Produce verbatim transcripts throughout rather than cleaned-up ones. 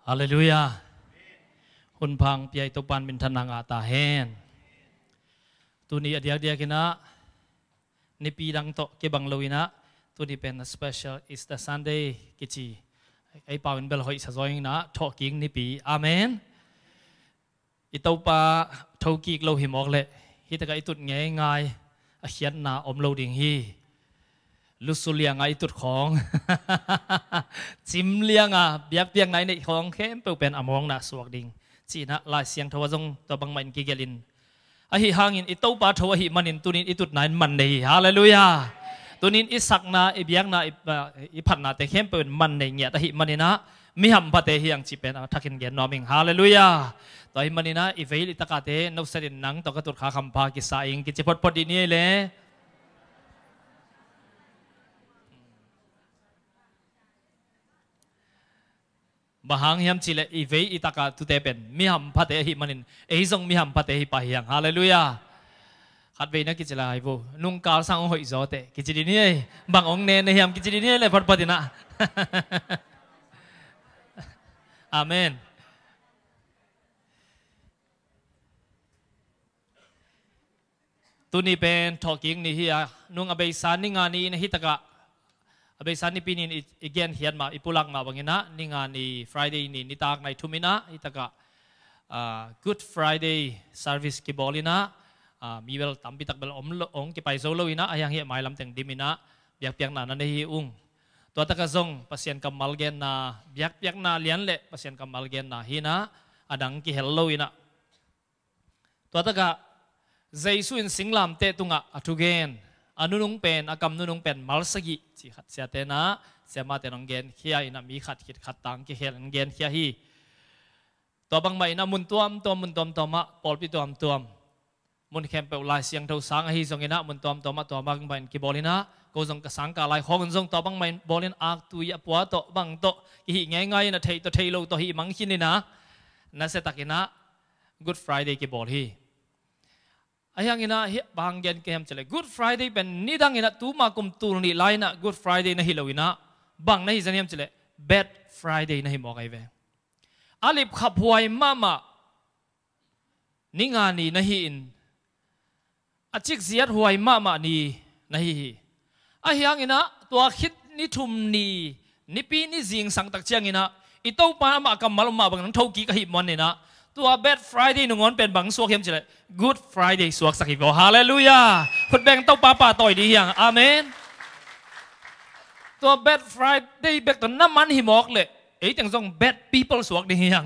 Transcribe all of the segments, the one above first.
ฮาเลลูยาหุ่นพังเปียตุปันเป็นทนังอาตาเฮนตัวนี้เดียกเดียกินะนิปีดังโตเก็บังลวินะตัวนี้เป็น special is the Sunday กิจีไอ้ป่าวเป็นเบลหอยสะจอยนะทอกิ้งนิปีอาเมนอิตาปาทอกิกเราหิมอกเลยฮิตกะอิตุดง่ายง่ายเขียนนาอมเราดิ่งฮีลุสุเลียงไอตุดของจิมเลียงอ่ะเบียกเบียงไหนในของเข้มเปเป็นอมองนะสวกดิ่งจีนะลายเสียงทวาจงตัวบังมันกิเกลินอหิหางินอิตาปาทวาหิมันินตุนินอิตุดไหนมันในฮาเลลูยาตุนินอิสักนาอิเบียงนาอิพันนาแต่เข้มเป็นมันในเงียตหิมันินะมิหัมพัตเตหิยังจีเป็นทักขินเกนนอมิงฮาเลลูยาตัวหิมันินะอิเวลิตากาเตนอุสดินนังตัวกระตุกขาคำพากิสาอิงกิจิพอดพอดีนี่เลยบางยามจิเลอีเวอิตากาตุเตเป็นมิหัมพัตเตหิมันินเอฮิซงมิหัมพัตเตหิปะหิยังฮาเลลูยาขัดเวนักกิจลายบูนุ่งกาลสังหอยโจเตกิจดีนี่บางองค์เนนยามกิจดีนี่เลยพอดพอดีนะอาเมนตัวนี้เป็นทอกิ้งนี่เฮียนุ่งอเบยสานนี่งานนี้นะฮิตกะอเบยสานนี่ปีนี้อีกเกนเฮียนมาอีปุลังมาบางอย่างนะนี่งานนี้ Friday นี่นิตากในทุมินะฮิตกะ Good Friday Service กิบอลินะมีเวลตั้มปิตักเวลอมองกิไปโซโลวินะอายังเฮียหมายลำเต็งดิมินะเบียกเปียกนานันเฮียอุ้งตัวตะกะซงภาษาคำมัลเกนนาเบียกเปียกนาเลียนเละภาษาคำมัลเกนนาฮีนะอดังกิเฮลโลวินะตัวตะกะใจสุนสิงลามเตตุงะอัตุเกนอนุนุงเป็นอากำนุนุงเป็นมัลสกิจิขัดเสียเตนะเสียมาเตนองเกนเขียอินะมีขัดขิดขัดตังกิเฮลองเกนเขียฮีตัวบางใบนะมุนตัวมตัวมุนตัวมตัวมะปอลปิตัวมตัวมมุนแคมเปลายเสียงเท่าสังฮีทรงอินะมุนตัวมตัวมะตัวบางใบกิบอลินะก็ทรงกสังกาลายของทรงตัวบางใบบอลินอักตุยปัวโตบางโตกิหิง่ายง่ายนะเทยตัวเทยโลตัวหิมังคินนี่นะนั่นเสตักินะ Good Friday กิบอลีอายังอินะบางเย็นเกมเฉลย Good Friday เป็นนิดังอินะตูมากุมตูนี่ไลน์นะ Good Friday นะฮิโลวินะบางนะฮิจันยมเฉลย Bad Friday นะฮิมอกไอเวอาลิบขับหวยมามานิงานีนะฮิอินอาจิกเสียดหวยมามานีนะฮิอายังอินะตัวคิดนิทุมนีนิปีนิจิงสังตักเชียงอินะอิโต้ปามากำมัลมาบางนั้นเท่ากี้ก็หิมันนี่นะตัว Bad Friday นุ่งอนเป็นบางสวกเข้มเฉลย Good Friday สวกสักอีกฮาเลลูยาคนแบ่งเต้าปาป่าต่อยดีอย่างอาเมนตัว Bad Friday เบกตัวน้ำมันหิมอกเลยไอ้จังส่ง Bad People สวกดีอย่าง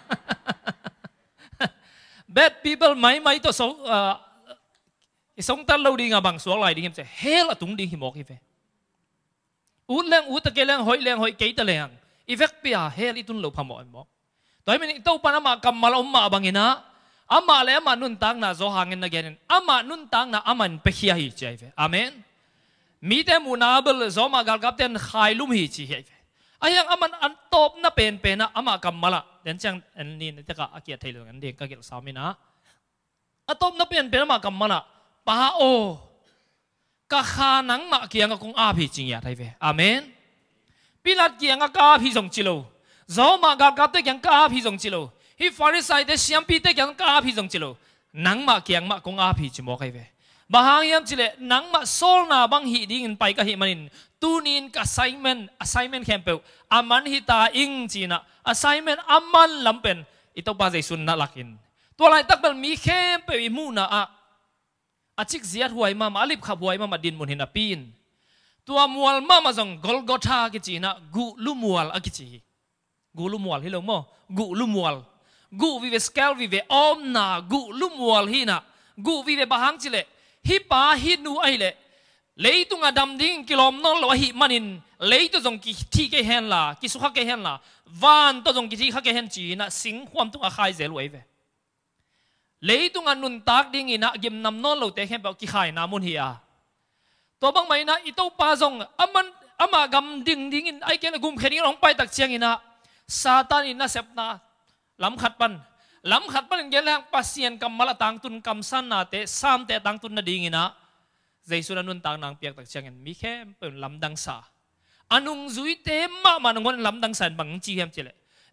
Bad People ไม่ไม่ตัวสงเอ่อสงตันเราดีงาบางสวกลายดีเข้มเฉลยเฮลตุงดีหิมอกอีเฟอุดแรงอุดตะเกแรงหอยแรงหอยเกยตะแรงอีเฟกเปียเฮลอีตุนเราพมอมอกตัวนี้มันตัวปนามากำมาลอมมาบางอย่างนะอามาเลยอามานุนตังนะโจหางินนะเกนินอามานุนตังนะอามันไปขี้หิจิเฟอาเมนมีแต่มูนาเบลโจมากาลกับเต็นขายลุ่มหิจิเฟอายังอามันอันโตบน่ะเป็นเป็นนะอามากำมาละเดนจังอันนี้นี่จะกะอาเกียรติไทยเลยกันเด็กก็เกี่ยวสามีนะอันโตบน่ะเป็นเป็นอามากำมาละป้าโอกะขานังมาเกี่ยงกับคงอาภิจิงยาไทยเฟอาเมนพิลัดเกี่ยงกับกาภิจงจิโลโจมากาลกับเต็นกาภิจงจิโลฮิฟาริสัยเดชยามปีเตยังกาพิจงจิโลนังมาเกียงมาคงอาพิจิโมกไอเวบางยามจิเลนังมาโซลนาบังฮิดิ่งไปกับฮิมันินตูนินกับ assignment assignment แคมเปลอามันฮิตาอิงจีนะ assignment อามันลำเป็นอิตาบาใจสุนนักลักินตัวไรตักเป็นมีแคมเปลอิมูนะอะอาจิกเสียดหวยมามาลิบขับหวยมามาดินมุนหินาปีนตัวมัวลมามาจงกอลกอธากิจีนะกูลุมัวลอะกิจีกูลุมัวลฮิโลโมกูลุมัวลกูวิเวสเกลวิเวออมนากูลุมวอลฮีนะกูวิเวบาฮังจิเลฮิปาฮินูไอเลเลยตุงอดัมดิ้งกิโลมนอลวะฮิมันินเลยตุจงกิที่เกเฮนลากิสุขเกเฮนลาวันตุจงกิที่ขเกเฮนจีนะสิงความตุงอาคายเซลวยเวเลยตุงอนุนตักดิ้งอินะยิมนำนอลเราเตะเฮนแบบกิขายนามุนฮีอาตัวบางไม่นะอิโตปาจงอามันอามากำดิ้งดิ้งอินไอเกนกุมเขนิงลงไปตักเชียงอินะซาตานอินะเซปนาลำขัดปันลำขัดปันเกี่ยวกับปัสยานกำมาละต่างตุนกำสันนาเตะสามเตะต่างตุนนาดิ่งนะใจสุนันต่างนางเปียกตักเชียงมีแค่เป็นลำดังสาอนุงจุยเตะมามันงอนลำดังสันบังจีเฮมเจเล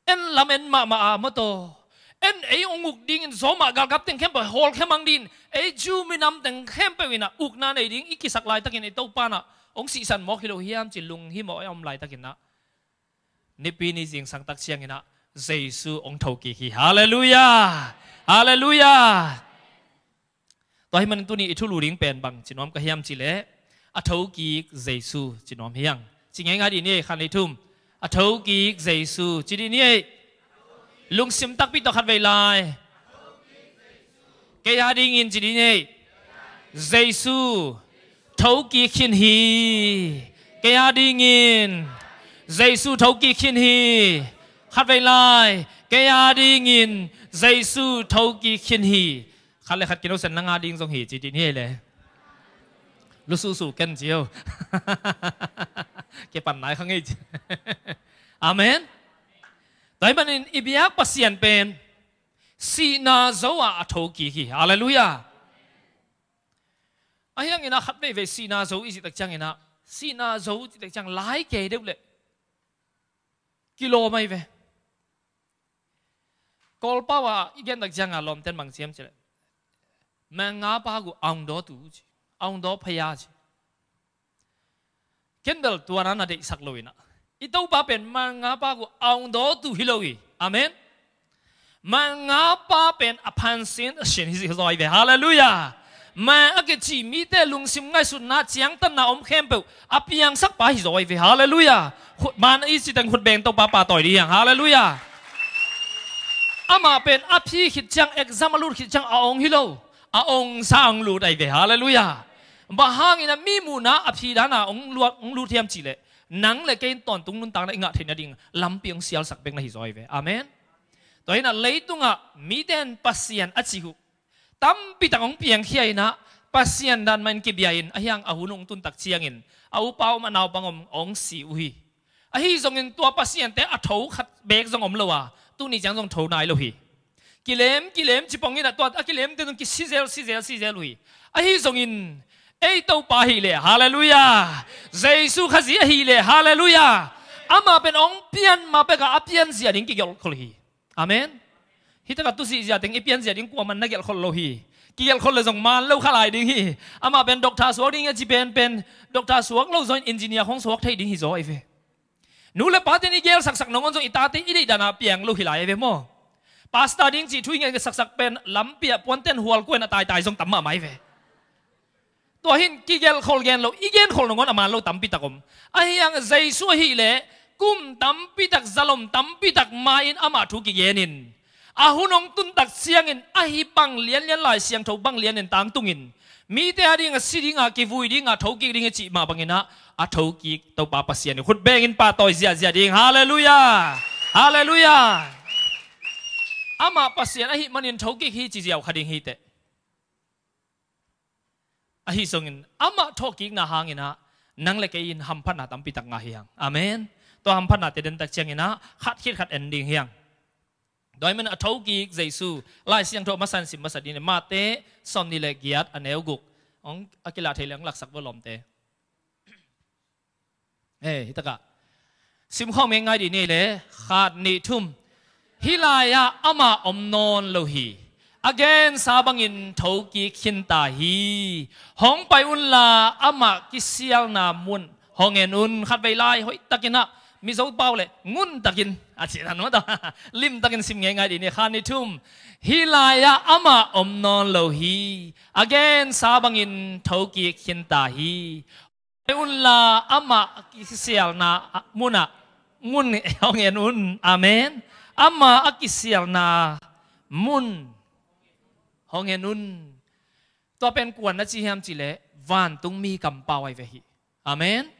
เอ็นลำเอ็นมามาอามาโตเอ็นไอองุกดิ้งสมากัลกับติงเข้มไปฮอลเข้มังดินไอจูมินำติงเข้มไปวินะอุกนาในดิ้งอีกิสักลายตะกินไอโตปานะองสีสันมอกฮิโลฮิยามจิลุงฮิโมไออมลายตะกินนะนิปีนี้สิ่งสังตักเชียงนะเยซูองทกีฮีฮาเลลูยาฮาเลลูยาต่อให้มันตัวนี้ทุลูริงเป็นบางจินอมก็ฮิยามจิเลอัทกีเยซูจินอมเฮียงจิงไงงาดีนี่ขันในทุ่มอัทกีเยซูจิดีนี่ลุงซิมตักปิดต่อขัดเวลาเกียร์ดิ้งอินจิดีนี่เยซูทกีขินฮีเกียร์ดิ้งอินเยซูทกีขินฮีขัดเวลาเกียร์ดิ้งอินเยซูทกีขินฮีขัดเลยขัดกินเอาเส้นนางาดิ้งทรงฮีจิดีนี่เลยรู้สู้สู้กันเจียวเก็บปันไหนข้างนี้อาเมนแต่มันอิบยักปัสยันเป็นสีนาโซอาอัทกีฮีฮาเลลูยาไอ้ยังไงนะขัดไปเวสีนาโซอีสิตักจังไงนะสีนาโซอีสิตักจังหลายเกยเด็กเลยกิโลไม่เวกอลป้าว่าอีกอย่างตักจังอารมณ์เต็มบางเสียมเฉลยแมงงาป้ากูอ่างดอตูอ่างดอพยาจีเคนเดลตัวนั้นน่ะเด็กสักเลยนะอีตัวป้าเป็นแมงงาป้ากูอ่างดอตูฮิโลวีอาเมนแมงงาป้าเป็นอภันสินเสียงที่สุดเลยฮาเลลูยาแม่อากจีมีแต่ลุงซิมไงสุดน่าเจียงตันน่าอมเข้มเปล่าอภิยังสักป้าฮิโซยเวฮาเลลูยามันอีสิตังขุดแบ่งตัวป้าป้าต่อยดีอย่างฮาเลลูยาอามาเป็นอภิขิดจังเอกซัมลูดขิดจังอาองฮิโลอาองสร้างลูดไอเวฮาเลลูยาบ้าหางอินะมีมูนะอภิดานาองลูดองลูดเทียมจีเลนังเลยเกณฑ์ตอนตรงนู้นต่างเลยงะเทียนดิ่งลำเปียงเสียลสักเบงนะฮิโซยเวอาเมนตัวนี้นะเลยตุงะมีเดนปัสยันอจิหุตั้มปีตังองเปียงเขียนะปัสยันดันมันกิบยาอินอายังอาหุนงตุนตักเชียงอินอาอุปาวมันเอาปังอมองสิวฮีอาฮีทรงอินตัวปัสยันแต่อาทูขัดเบกทรงอมเลวะตัวนี้จังทรงทูนายโลฮีกิเลมกิเลมจิปองอินตัวกิเลมตัวนึงกิซิเซลซิเซลซิเซลโลฮีอาฮีทรงอินเอตัวปาฮีเลฮาเลลูยาเยซูขจิฮีเลฮาเลลูยาอามาเป็นองเปียนมาเป็นกับอาเปียนเสียดิ้งกิยลคลฮีอาเมนฮิตกับตุสีเสียดิ้งอีเปียนเสียดิ้งกลัวมันนักเกลคลโลฮีกิยลคนเลยส่งมาเล่าขลายดิ้งฮีอามาเป็นด็อกเตอร์สวกดิ้งจีเป็นเป็นด็อกเตอร์สวกเล่าส่งอินจิเนียร์ของสวกไทยดิ้งฮีโซไอเฟนูเลปาเตนิเกลสักสักน้องส่งอิตาติอิริดานาเปียงโลหิลายเอเฟโมปาสตาดิ้งจีทุยเงินสักสักเป็นลำเปียปวนเต้นหัวกล้วยน่ะตายตายส่งตั้มมาไหมเฟตัวหินกิเกลคนเกลโลอีเกลคนน้องอามาโลตั้มปิตะกมไอ้ยังเยซูฮีเลกุมตั้มปิตักซาลมตั้มปิตักมาอินอามาทุกิเยนินอาหุนงตุนตักเสียงอินอาฮิบังเลียนเลียนลายเสียงทบังเลียนอินตามตุงินมีแต่ดิ้งสิดิ้งอากิฟุยดิ้งอาทกิดิ้งจีมาบังอินะอาทกิตัวปาปัสเซียนขุดเบงอินปาตอยเสียเสียดิ้งฮาเลลูยาฮาเลลูยาอามาปัสเซียนอาฮิมันอินทกิฮีจีเจียวขดิ้งฮีเตอาฮิทรงอินอามาทกินาหางอินะนังเล็กอินฮัมพันนาตัมปิตักงาเฮียงอาเมนตัวฮัมพันนาเตเดนตักเชียงอินะขัดคิดขัดเอนดิ้งเฮียงโดยมันอัฐกิเยซูไล่เสียงโทมาสันสิมาสันดินมาเตสอนนิเลกียดอันเอวกุกองอักิลาเทลียงหลักสักวลอมเตเฮ้ฮิตกะสิมข้อมยังไงดีนี่เลยขาดนิทุมฮิลายาอามาอมนอนโลหี again ซาบังอินทกิขินตาฮีห้องไปอุนลาอามากิเซียลนามุนห้องเงินอุนขัดไปไล่หอยตะกินะมีโซ่เปล่าเลยงุนตะกินอาชีพนั้นว่าต่อลิมตะกินสิมยังไงดีเนี่ยขานิทุมฮิลายาอามาอมนอนโลฮี again ซาบังอินทกิขินตาฮีไปอุนลาอามากิเซียลนามุนะงุนห้องเงินอุนอาเมนอามาอักิเซียลนามุนห้องเงินอุนตัวเป็นกวนนะจีเฮมจีเล่วันตุงมีกำเปาไอเวฮีอาเมน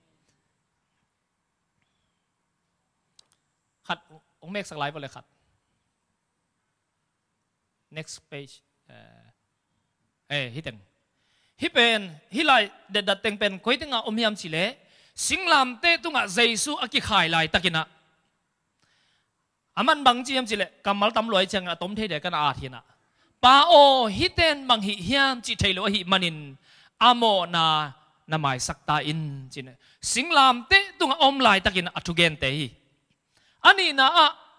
ขัดองเมกสักไลฟ์ไปเลยขัด next page เอ้ฮิตเต็งฮิเป็นฮิไลเด็ดดัดเต็งเป็นคุยถึงอ่ะอมยามสิเล่สิงลามเตตุงอ่ะเยซูอักิขายไลตะกินะอามันบางจียามสิเล่กำมัลตำรวจจังอ่ะต้มเทเดกันอาทินะป้าโอฮิเตนบางฮิยามจิเทโลฮิมันินอโมนานาไม่สักตาอินจินสิงลามเตตุงอ่ะอมไลตะกินะอัตุเกนเตอันนี้นะ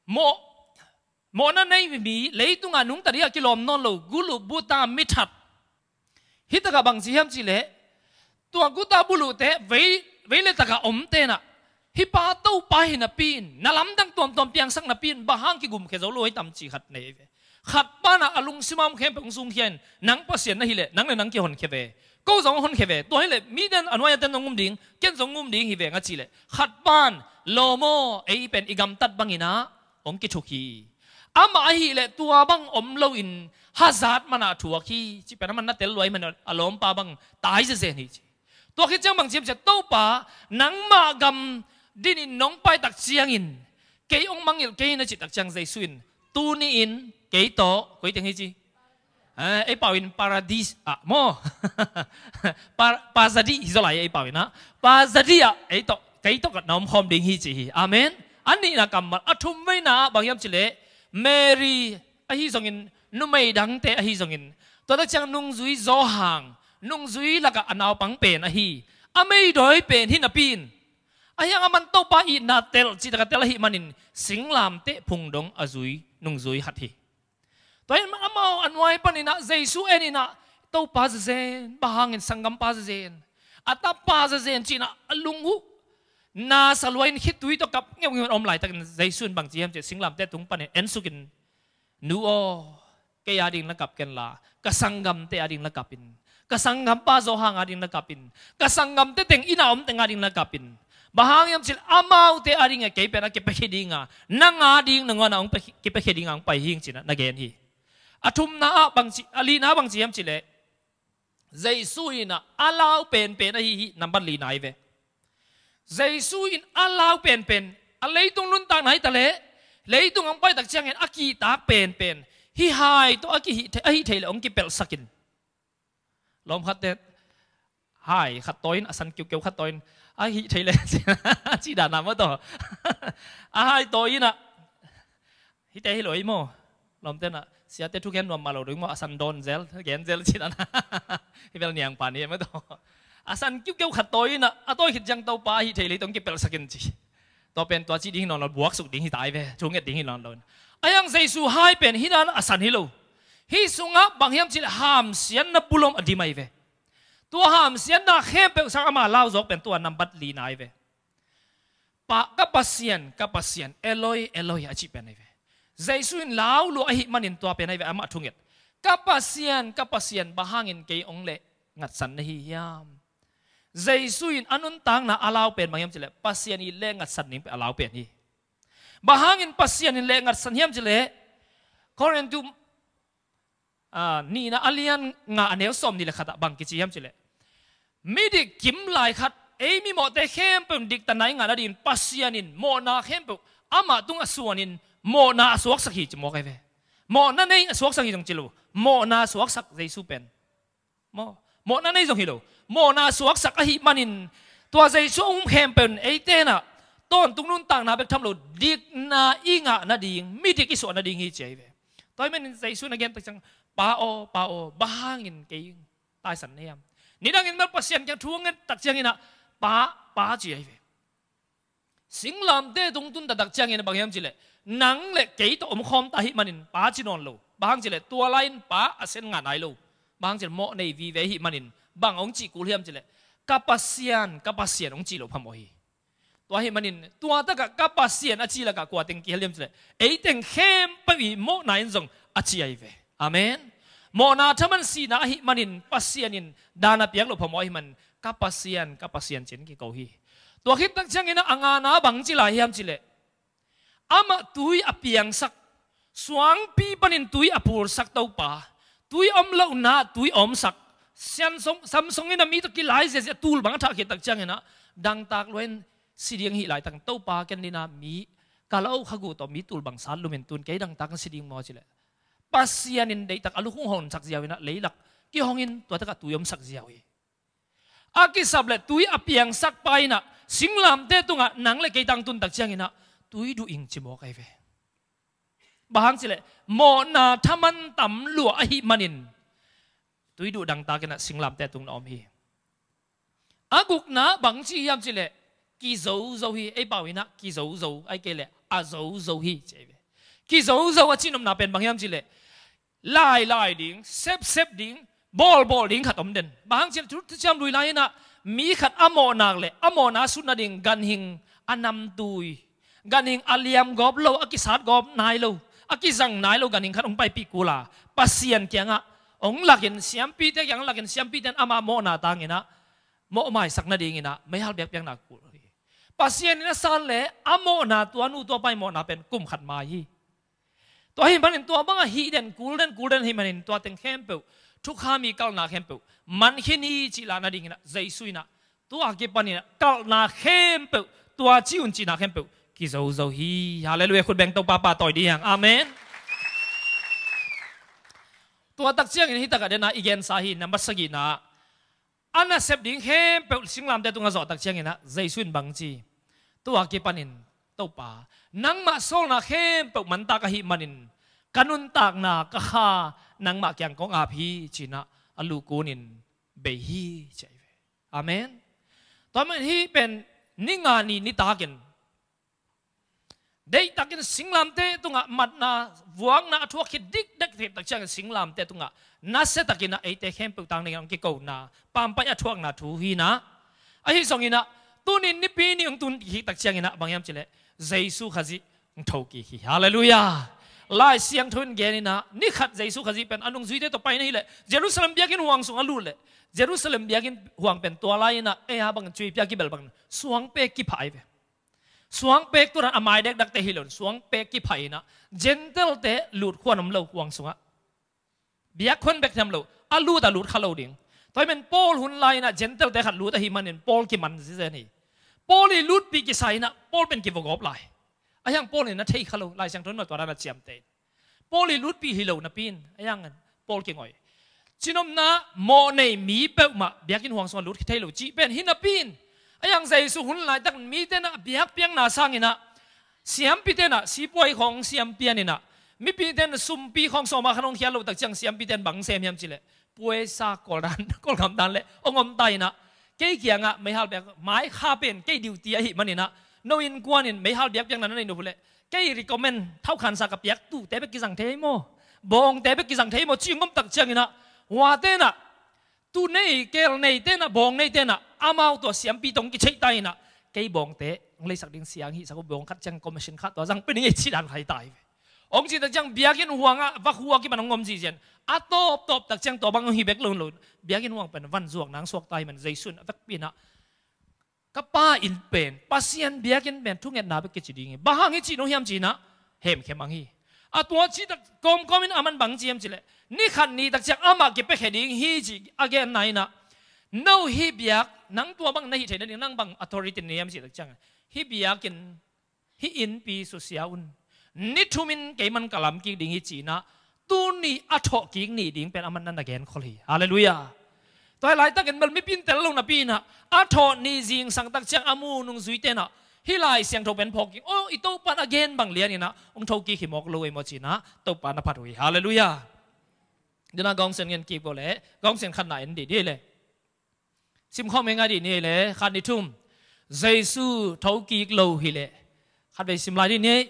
โมโมนั่นในมีเลยตุงานุงตะเรียกิโลมนอนโลกุลุบูตามิทัดฮิตกะบังซีฮัมจิเลตัวกุตาบุลุเตเวเวเลตกะอมเตนะฮิปาตู้ไปนะปีนนาลำดังตัวตัวเปียงสังนะปีนบะฮังกิกุมเคโซโลให้ตำจีขัดเนเวขัดป้านะอลุงซิมามเข้มเป็นสุงเขียนนังปัสเซียนนะฮิเลนังเลยนังเกี่ยวหนเคเวก็สองคนเคเวตัวฮิเลมีเดนอันว่าจะเต้นงุมดิ่งเก่งสองงุมดิ่งฮิเวงัดจีเลขัดป้านโลโมเอเป็นอีกัมตัดบังอินะอมกิชุกีอามาฮิเลตัวบังอมโลอินฮาซาดมันอาถัวขี้จีเป็นมันนัดเตลลอยมันอารมณ์ป้าบังตายเสียนี่ตัวคิดจังบางทีจะโต้ป้านังมากำดินินน้องไปตักเชียงอินเกยองมังอิลเกยน่าจิตักจังใจสุนตูนี่อินเกยโตคุยถึงฮิจีไอ้ป่าวินปาราดิสอ่ะโมปาปาซาดีฮิโซไลไอ้ป่าวินนะปาซาดีอ่ะไอ้โตเกยโตกับน้องคอมดิ่งฮิจีอาเมนอันนี้นะกำมันอัทุมไว้นะบางยามจิเลเมรีไอ้ฮิซงอินนุ่มไม่ดังแต่ไอ้ฮิซงอินตัวตักจังนุ่งซุยโซห่างนุ่งซุยแล้วก็อันเอาปังเป็นไอ้ฮิอเมย์โดยเป็นฮินาปีนไอ้ยังมันโตป้าอินาเตลจิตกะเตลฮิมันินสิงลามเตะพุงดงอซุยนุ่งซุยหัดฮิตัวนี้มันเอาอันไว้ปนินะเจสุเอนินะโตป้าเซนบางเงินสังกัมป้าเซนอัตป้าเซนจีน่ะลุงหูนาสลวยคิดตุยตกับเงี้ยเงี้ยอมไหลแต่กันใจส่วนบางทีมันจะสิงลำแต่ตุงปันเนี่ยเอ็นสุกินนูโอเกียดิงละกับกันละกสังกัมเตอดิงละกับปินกสังกัมป้าโซหางอดิงละกับปินกสังกัมเตเต็งอินาอมเต็งอดิงละกับปินบางอย่างสิอามาอุเตอดิงเกยเป็นอะเกไปเฮดิงอ่ะนังอดิงนังวันองไปเกไปเฮดิงอ่ะไปหิงสินะนักเรียนฮีอาทุมนาบางสิอลีนาบางสิยามสิเลใจสุยนะอาลาวเป็นเป็นอะฮีนับบัลลีนายเวใจสุยนอาลาวเป็นเป็นอะไรตรงนู้นต่างไหนแต่เละเลยตรงอังไปตักเชียงเห็นอากีตาเป็นเป็นฮิไฮตัวอากีฮิฮิเทลองกิเปลสักินลมขัดเด็ดไฮขัดตัวอินอสันเกี่ยวเกี่ยวขัดตัวอินอาฮิเทลจีดานามาต่ออาไฮตัวอินอะฮิเตฮิโลอิโมลมเต้นอะเสียเตทุกแก่นรวมมาเราดูว่าอสันโดนเซลแกนเซลจีดานาฮิเปลเนียงปานี่มาต่ออาสันเกี่ยวเกี่ยวขัดตัวอินอะอาตัวหิดจังตัวปาฮิเทลต้องกิเปลสักินจีตัวเป็นตัวจีดิ้งนอนเราบวกสุดดิ้งที่ตายไปช่วงเงี้ยดิ้งที่นอนเราไอ้ยังใจสู้หายเป็นฮิดานอสันฮิโลฮิสุงะบางยามจิหามเสียนนับบุลมอดีไม่เวตัวหามเสียนนักเข้มเป็นสักอามาเล่าจอกเป็นตัวนำบัดลีนายเวปะกับปัสเซียนกับปัสเซียนเอลอยเอลอยอาชีพเป็นไงเวใจสู้เล่าลูอหิมันินตัวเป็นไงเวอามาทุ่งเอ็ดกับปัสเซียนกับปัสเซียนบางเงินเกยองเละงัดสันนิยามใจสู้อันนั้นต่างนะอาลาวเป็นบางยามจิเลปัสเซียนอีเล่งัดสันนิเป็นอาลาวเป็นนี่บางเงินปัสเซียนอีเล่งัดสันนิยามจิเลคอร์เรนตูอ่านี่นะอเลียนงาเนลสมนี่แหละครับบางกิจยามจิเลไม่ได้กิมลายขัดเอ้มีหมดแต่เข้มเป็นดิกตันไหนงานดินปัสยานินโมนาเข้มเป็นอามาตุงอสวนินโมนาสวกสักหิจมอกไอเวโมนั่นเองสวกสักหิจงจิโลโมนาสวกสักใจสูเป็นโมโมนั่นเองจงฮิโลโมนาสวกสักอหิมันินตัวใจสูงเข้มเป็นไอเตน่ะต้นตุงนุ่นต่างนาเบกทำโลดิกนาอิงะนาดิงมีดิกอิสวนาดิงฮิเจเวตัวมันใจสูงนักเรียนตั้งจังป้าโอป้าโอบางเงินเกยตายสันเนี่ยนี่ดังเงินมันปัสเซียนยังทวงเงินตักเจียงเงินนะป้าป้าจีไอเวสิงลำเดตุงตุนตักเจียงเงินบางอย่างจีเลยนังเล็กเกยตัวอมคอมตาหิมันินป้าจีนอนโลบางจีเลยตัวไลน์ป้าอาเซนงานไหนโลบางจีโมในวีเวหิมันินบางองจีกูเลียมจีเลยกับปัสเซียนกับปัสเซียนองจีโลพมโอฮีตัวหิมันินตัวตะกับกับปัสเซียนอาจีละกับกวาดเต็งกี่เลียมจีเลยไอเต็งเข้มไปวีโมนายนจงอาจีไอเวอาเมนโมนาทมันสีนาหิมันินปัสเซียนินดานาเปียกหลบพมอหิมันกับปัสเซียนกับปัสเซียนเจนกี่เกาฮีตัวคิดตั้งจังอินะอ่างานาบังจิลาฮิมจิเลอามาตุยอเปียงสักสวงปีปนินตุยอปูร์สักเต้าป่าตุยอมเล่านาตุยอมสักเซียนสงซัมซุงอินะมีตะกี้หลายเสียตูลบังทักคิดตั้งจังอินะดังตากล้วนสิเดียงหิหลายตั้งเต้าป่ากันนี่นะมีกาลเอาขกูต่อมีตูลบังสารลุเมนตุนเกยดังตากสิเดียงมอจิเลปัสยานินได้ตักอลูกหงสักเจียวนะเลยหลักกี่หงอินตัวตะกัตุยมสักเจียวอากิสับเลตุยอเปียงสักไปนะสิงลำเตตุงะนังเลกิตังตุนตักเจียงนะตุยดูอิงจิโมกไอเวบางสิเลโมนาทมันตำลัวอหิมันินตุยดูดังตากันนะสิงลำเตตุงนอมฮีอากุกนะบางชียามสิเลกิโซโซฮีไอบ่าวินะกิโซโซไอเกเลอาโซโซฮีเจเวกี่โซ่โซ่ว่าจีนอมนาเป็นบางอย่างจีเล่ไล่ไล่ดิ่งเซฟเซฟดิ่งบอลบอลดิ่งขัดอมเด่นบางจีนทุกที่จำลุยไล่นะมีขัดอโมนักเล่อโมนาสุดนาดิ่งกันหิงอันนำตุยกันหิงอาลียมกอบโลอากิสัดกอบนายโลอากิจังนายโลกันหิงขัดองไปปีกุลาปัสยันเกียงอ่ะองหลักเห็นเสียมปีเตยังหลักเห็นเสียมปีเตนอามาโมนาตังเงินะโมไม่สักนาดิ่งเงินะไม่ฮัลเบียกเปียงนักกุลปัสยันนี่สันเล่อโมนาตัวนู้ตัวไปโมนาเป็นกุมขัดมายีตัวหิมันตัวบ้างฮีเดนกูเดนกูเดนหิมันตัวเต็งเข้มเปล่าทุกขามีกัลนาเข้มเปล่ามันขี้นี่จีลานาดิ่งนะใจสุยนะตัวอาเก็บปนินะกัลนาเข้มเปล่าตัวจีอุนจีนาเข้มเปล่ากิจเอาๆฮีฮาเลลูยาคุณแบ่งตัวป้าป้าต่อยดีอย่างอาเมนตัวตักเชียงอินฮิตากเดนะอีเกนสาหินนะมัสกีนะอันนั้นเสพดิ่งเข้มเปล่าสิงลามแต่ตัวงาจอตักเชียงอินะใจสุยบังจีตัวอาเก็บปนินตัวป้านังมาโซลนาเข้มเปล่ามันตากะหิมันินกันุนตากนากะฮานังมาเกียงกองอาพีจีนะอลูกูนินเบฮีใจเวอาเมนตอนมันฮีเป็นนิงานีนิตากินได้ตักินสิงลามเตตุงะมัดนาวัวงนาทั่วคิดดิกเด็กเทตักเชียงสิงลามเตตุงะนัสเซตักินนะไอเตเข้มเปล่าต่างในอังกิโกนาปามไปอัทวงนาทูฮีนะไอฮิสองอินะตุนินนิปีนี่องตุนฮิตักเชียงอินะบางยามจิเลเจสุขจิงทกีฮีฮาเลลูยาลายเสียงทุนเกนี่นะนี่ขัดใจสุขจีเป็นอนุสุยเดต่อไปนี่แหละเยรูซาเล็มเบียกินห่วงสวงอลูเลยเยรูซาเล็มเบียกินห่วงเป็นตัวลายนะเอ้ยบังจุยเบียกิเบลบังสวงเปกิพายไปสวงเปกตัวนั้นอามายเด็กดักเตฮิลอนสวงเปกิพายนะเจนเทลเตหลุดขวานน้ำเหลวห่วงสวงเบียคนเบกทำเหลวอลูแต่หลุดขลุ่ดิ่งตอนเป็นโปลหุ่นลายนะเจนเทลเตขัดหลุดแต่หิมันเนี่ยโปลกิมันสิเจนี่โปลนี่หลุดปีกิไซนะโปลเป็นกิวกอบลายไอ้ยังโปลนี่นะเทขลุ่ลายเสียงทุนมาตัวนั้นเจียมเตโปลีลุดปีฮิโลนับปีนยังงั้นโปลเก่งอ่อยจินอมนะโมในมีเปมาเบียกินห่วงสวนลุดเทโลจีเป็นฮินับปีนยังใจสุหุนหลายตั้งมีเตนะเบียกเปียงนาสังอินะเสียมปีเตนะสีป่วยของเสียมเปียนินะมีปีเตนะซุมปีของสมาขนมเขียนเราตักจังเสียมปีเตนบังเสียมยามจิเลป่วยซากอลันกอลคำดันเลยองอมไตนะเกี่ยเกี่ยงอ่ะไม่ฮัลเบียกไม้ข้าเป็นเกี่ยดิวตีหิมันนี่นะโนอินกวนนี่ไม่ฮัลเบียกยังนั้นนี่นูเลยแกรีคอมเมนต์เท่าขันสักกับยักษ์ตู้แต่ไปกิสังเทโมบองแต่ไปกิสังเทโมจิ้งก้มตักเชียงนะว่าเต้นะตู้ในเกลในเต้นะบองในเต้นะอามาตัวเสียมปีตรงกิใช้ไตนะแกบองเตะเลยสักดิ่งเสียงฮิสักบองคัดจังคอมมิชชั่นคัดตัวจังเป็นยังไงชีดันใครตายองค์จีตักจังเบียกินห่วงอ่ะวักห่วงกิมันงอมจีเจนอัตโตตบตักจังตัวบางฮิเบกลุนลุนเบียกินห่วงเป็นวันสวกนางสวกไตมันใจสุนวักปีนะก็ป้าอินเป็นป้าเซียนเบียกินเป็นทุกเงินนาไปกิจดีไงบ้างงี้จีโนเฮียมจีนะเห็มเข้มมังฮีอ่ะตัวจีตักกอมกอมินอามันบังจีเอ็มจีเลยนี่ขันนี้ตักจากอามาเก็บไปแค่ดิ้งฮีจีอาเกนไหนนะโนฮีเบียกนังตัวบังในเหตุนั้นนังบังออโตริตี้เนี่ยมจีตักจังฮีเบียกินฮีอินปีสุเสียอุนนี่ทุมินเกมันกลัมกิดิ้งฮีจีนะตัวนี้อัฐกิงนี่ดิ้งเป็นอามันนั่นอาเกนคอลีฮาเลลูยาตัวหลายตักเห็นมันไม่พินแต่ลงนับปีนะอัฐนี่จิงสังตักจังอามูนุงสุยเตนะฮิลายเสียงทเป็นพอกิโอ้อีตัวปานอเกนบางเลียนี่นะองทกิขิมอกลอยมจีนะตัวปานพัดหุยฮาเลลูยาเดี๋ยวนะกองเสียงเงินกีบก็เลยกองเสียงขันไหนดีดีเลยซิมข้อมง่ายดีนี่เลยขันดิทุ่มเจสูทกิกโลฮิเลยขันไปซิมลายดีนี่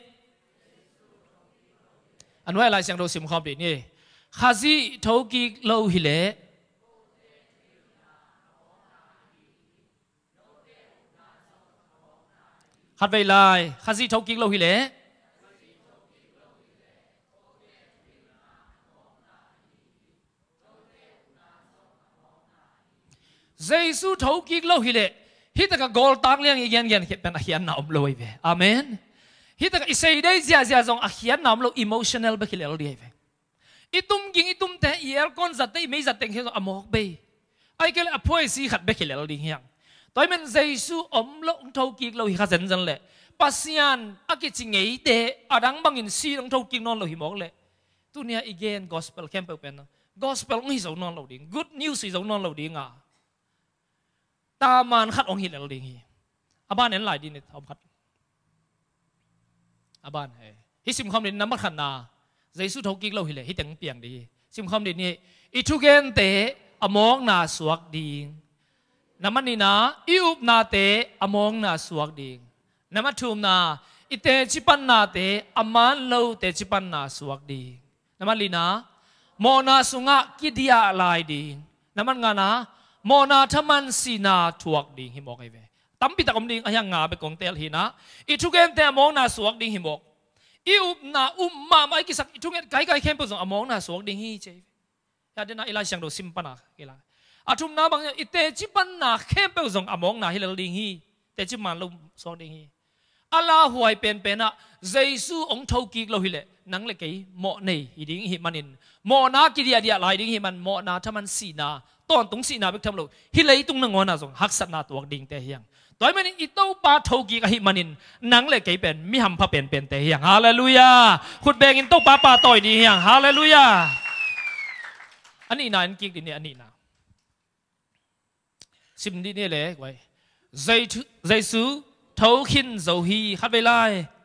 อันว่าอะไรเสียงโดซิมข้อมดีนี่ข้าซีทกิกโลฮิเลยขัดไปลายข้าซีทกิกโลฮิเลเจสุทกิกโลฮิเลฮิตกับกอลตักเลี้ยงอีกอย่างอย่างเป็นอาเขียนน้ำลอยไปอาเมนฮิตกับอิสราเอลเสียเสียจงอาเขียนน้ำลอย emotional ไปขี้เลวดีไปอิตุมกิงอิตุมเตะเอลคอนจัดเตะไม่จัดเตะเขียนอมอกไปไอ้เกลือพ่อยสีขัดไปขี้เลวดีเฮียงตัวมันเจสุอมลงทกิกโลฮิข้าเซนจันเลยปัสยานอากิจิงเอเดอดังบางอินซีลงทกิกนอนโลหิมอกเลยตัวเนี้ยอีกอย่าง gospel แคมเปเป็น gospel ไม่ใช่นอนโลดิ้ง good news ใช่นอนโลดิ้งอ่ะตามันขัดองหินโลดิ้งฮีอาบ้านนั้นหลายดีเนี่ยทอมขัดอาบ้านเฮ้ฮิซิมคำนี้น้ำมันขันนาเจสุทกิกโลหิเลยฮิตังเปียงดีซิมคำนี้นี่อิทุเกนเตอมองนาสวกดิ้งน้ำมันนี่นะอิอุบนาเตอมองนาสวกดิ้งน้ำมันทุ่มนาอิเตจิปันนาเตอามันโลเตจิปันนาสวกดีน้ำมันลีนะโมนาสุงะกิดียาลายดีน้ำมันงานะโมนาทมันสีนาถวกดีหิมอกไอเวตั้มปิตะกมดิงอายังงาไปกงเตลหินะอิทุเกนเตมองนาสวกดีหิมอกอิอุบนาอุมมาไม่กิสักอิทุเกนไกไกเข้มปุ่นมองนาสวกดีหิเจยาเดนะอิลาเสียงโดซิมปนาอิลาอาทุมนาบางอิเตจิปันนาเข้มปุ่นอมองนาฮิลลดิงหิเตจิมันลุมสวกดีหิอัลลาหวยเป็นเป็นอะเจสูองทกิกเราฮิเลนังเล็กโมเนยดิ้งหิมันินโมนากิริยาเดียลายดิ้งหิมันโมนาทมันสีนาตอนตรงสีนาเบกทำเราฮิเลยตรงนั้นงอนาส่งฮักษณะตัวดิ้งเตหียงตัวมันอิโต้ปาทกิกหิมันินนังเล็กเป็นมิฮัมพะเป็นเป็นเตหียงฮาเลลูยาขุดเบงินโตปาปาต่อยดีหียงฮาเลลูยาอันนี้นาอันกิกดิเนี่ยอันนี้นาสิมดีเนี่ยเลยไว้เจเจสูทอขินโจฮีขัดเวลา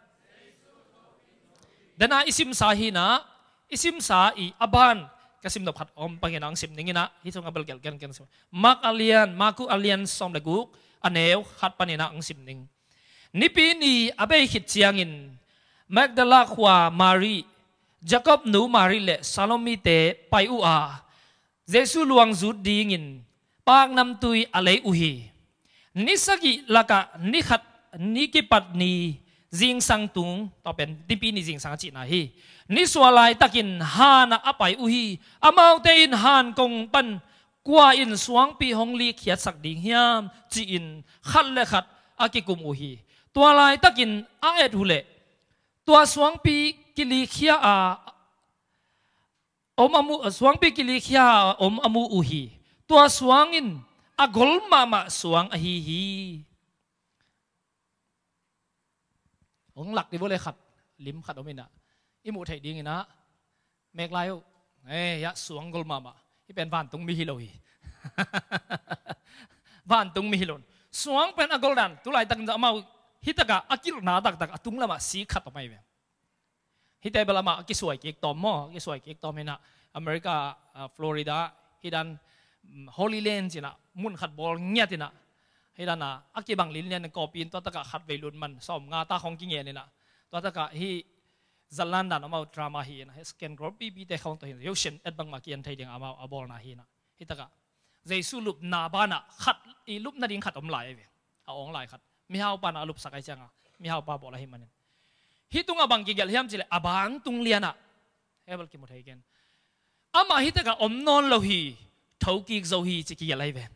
เดน่าอิสิมสาฮีนะอิสิมสาอีอับานก็สิมดอกขัดอมปังยันอังสิมนิ่งนะฮิตรงอับเบลเกลกันกันสิมักอาเลียนมากุอาเลียนสอมเลกุกอันเอวขัดปังยันอังสิมนิ่งนิปีนีอาเบยขิดเชียงินแมกดาลาขวามารีจาคอบนูมารีเลซาโลมิเตไปอูอาเจสุลวงจุดดีงินปางนำตุยอะไรอุฮีนิสกิลากะนิขัดนิกิปัดนีจิงสังตุงต่อเป็นดิปีนีจิงสังจินาฮีนิสวาลายตะกินฮานะอภัยอุฮีอามาวเตอินฮานกงปันกว่าอินสวงปีฮงลีเขียดสักดิ่งยามจีอินขัดเลขัดอากิกุมอุฮีตัวลายตะกินอาเอ็ดหุเลตัวสวงปีกิลีเขียอาอมอมูสวงปีกิลีเขียอมอมูอุฮีตัวสวงอินอากลมามาสวงอฮีฮีองหลักดิบุเลยขัดลิมขัดอมินะอิมุไทยดิ้งนะเมกไลโอเอ้ยสวงกลมามาที่เป็นบ้านตุงมิฮิโลฮีบ้านตุงมิฮิโลนสวงเป็นอากลดันตุไลตังจะมาฮิตกะอากิลนาตักตักตุงละมาสีขัดออกมาเองฮิตเอเบลามาอากิสวยเก็กตอมมออากิสวยเก็กตอมเห็นะอเมริกาฟลอริดาฮิดันฮอลลีแลนด์จีน่ะมุนขัดบอลเงี้ยจีน่ะให้ด้านน่ะอักกีบังลินเนี่ยกอปีนตัวตะกะขัดเวลุนมันสอมงาตาของกิงเงี้ยนี่นะตัวตะกะฮีจัลลันดันอามาดราม่าฮีนะสแกนกรอบบีบีแต่เขาตัวเห็นยูเชนเอ็ดบังมาเกียนไทยเดียงอามาอาบอลนาฮีนะฮิตะกะเจสุลุบนาบานะขัดอีลุบนาดิงขัดอมไหลเว้ยเอาองไหลขัดมีฮาวปานะลุบสักไอจังอ่ะมีฮาวปาบอลาฮิมันฮิตุงอาบังกิเกลเฮียมจิเลอาบังตุงเลียนะเฮเบลกิมุทัยเกนอามาฮิตะกะอมนอนโลฮีทาวกิกโซฮีจิกิยาไลเว้ย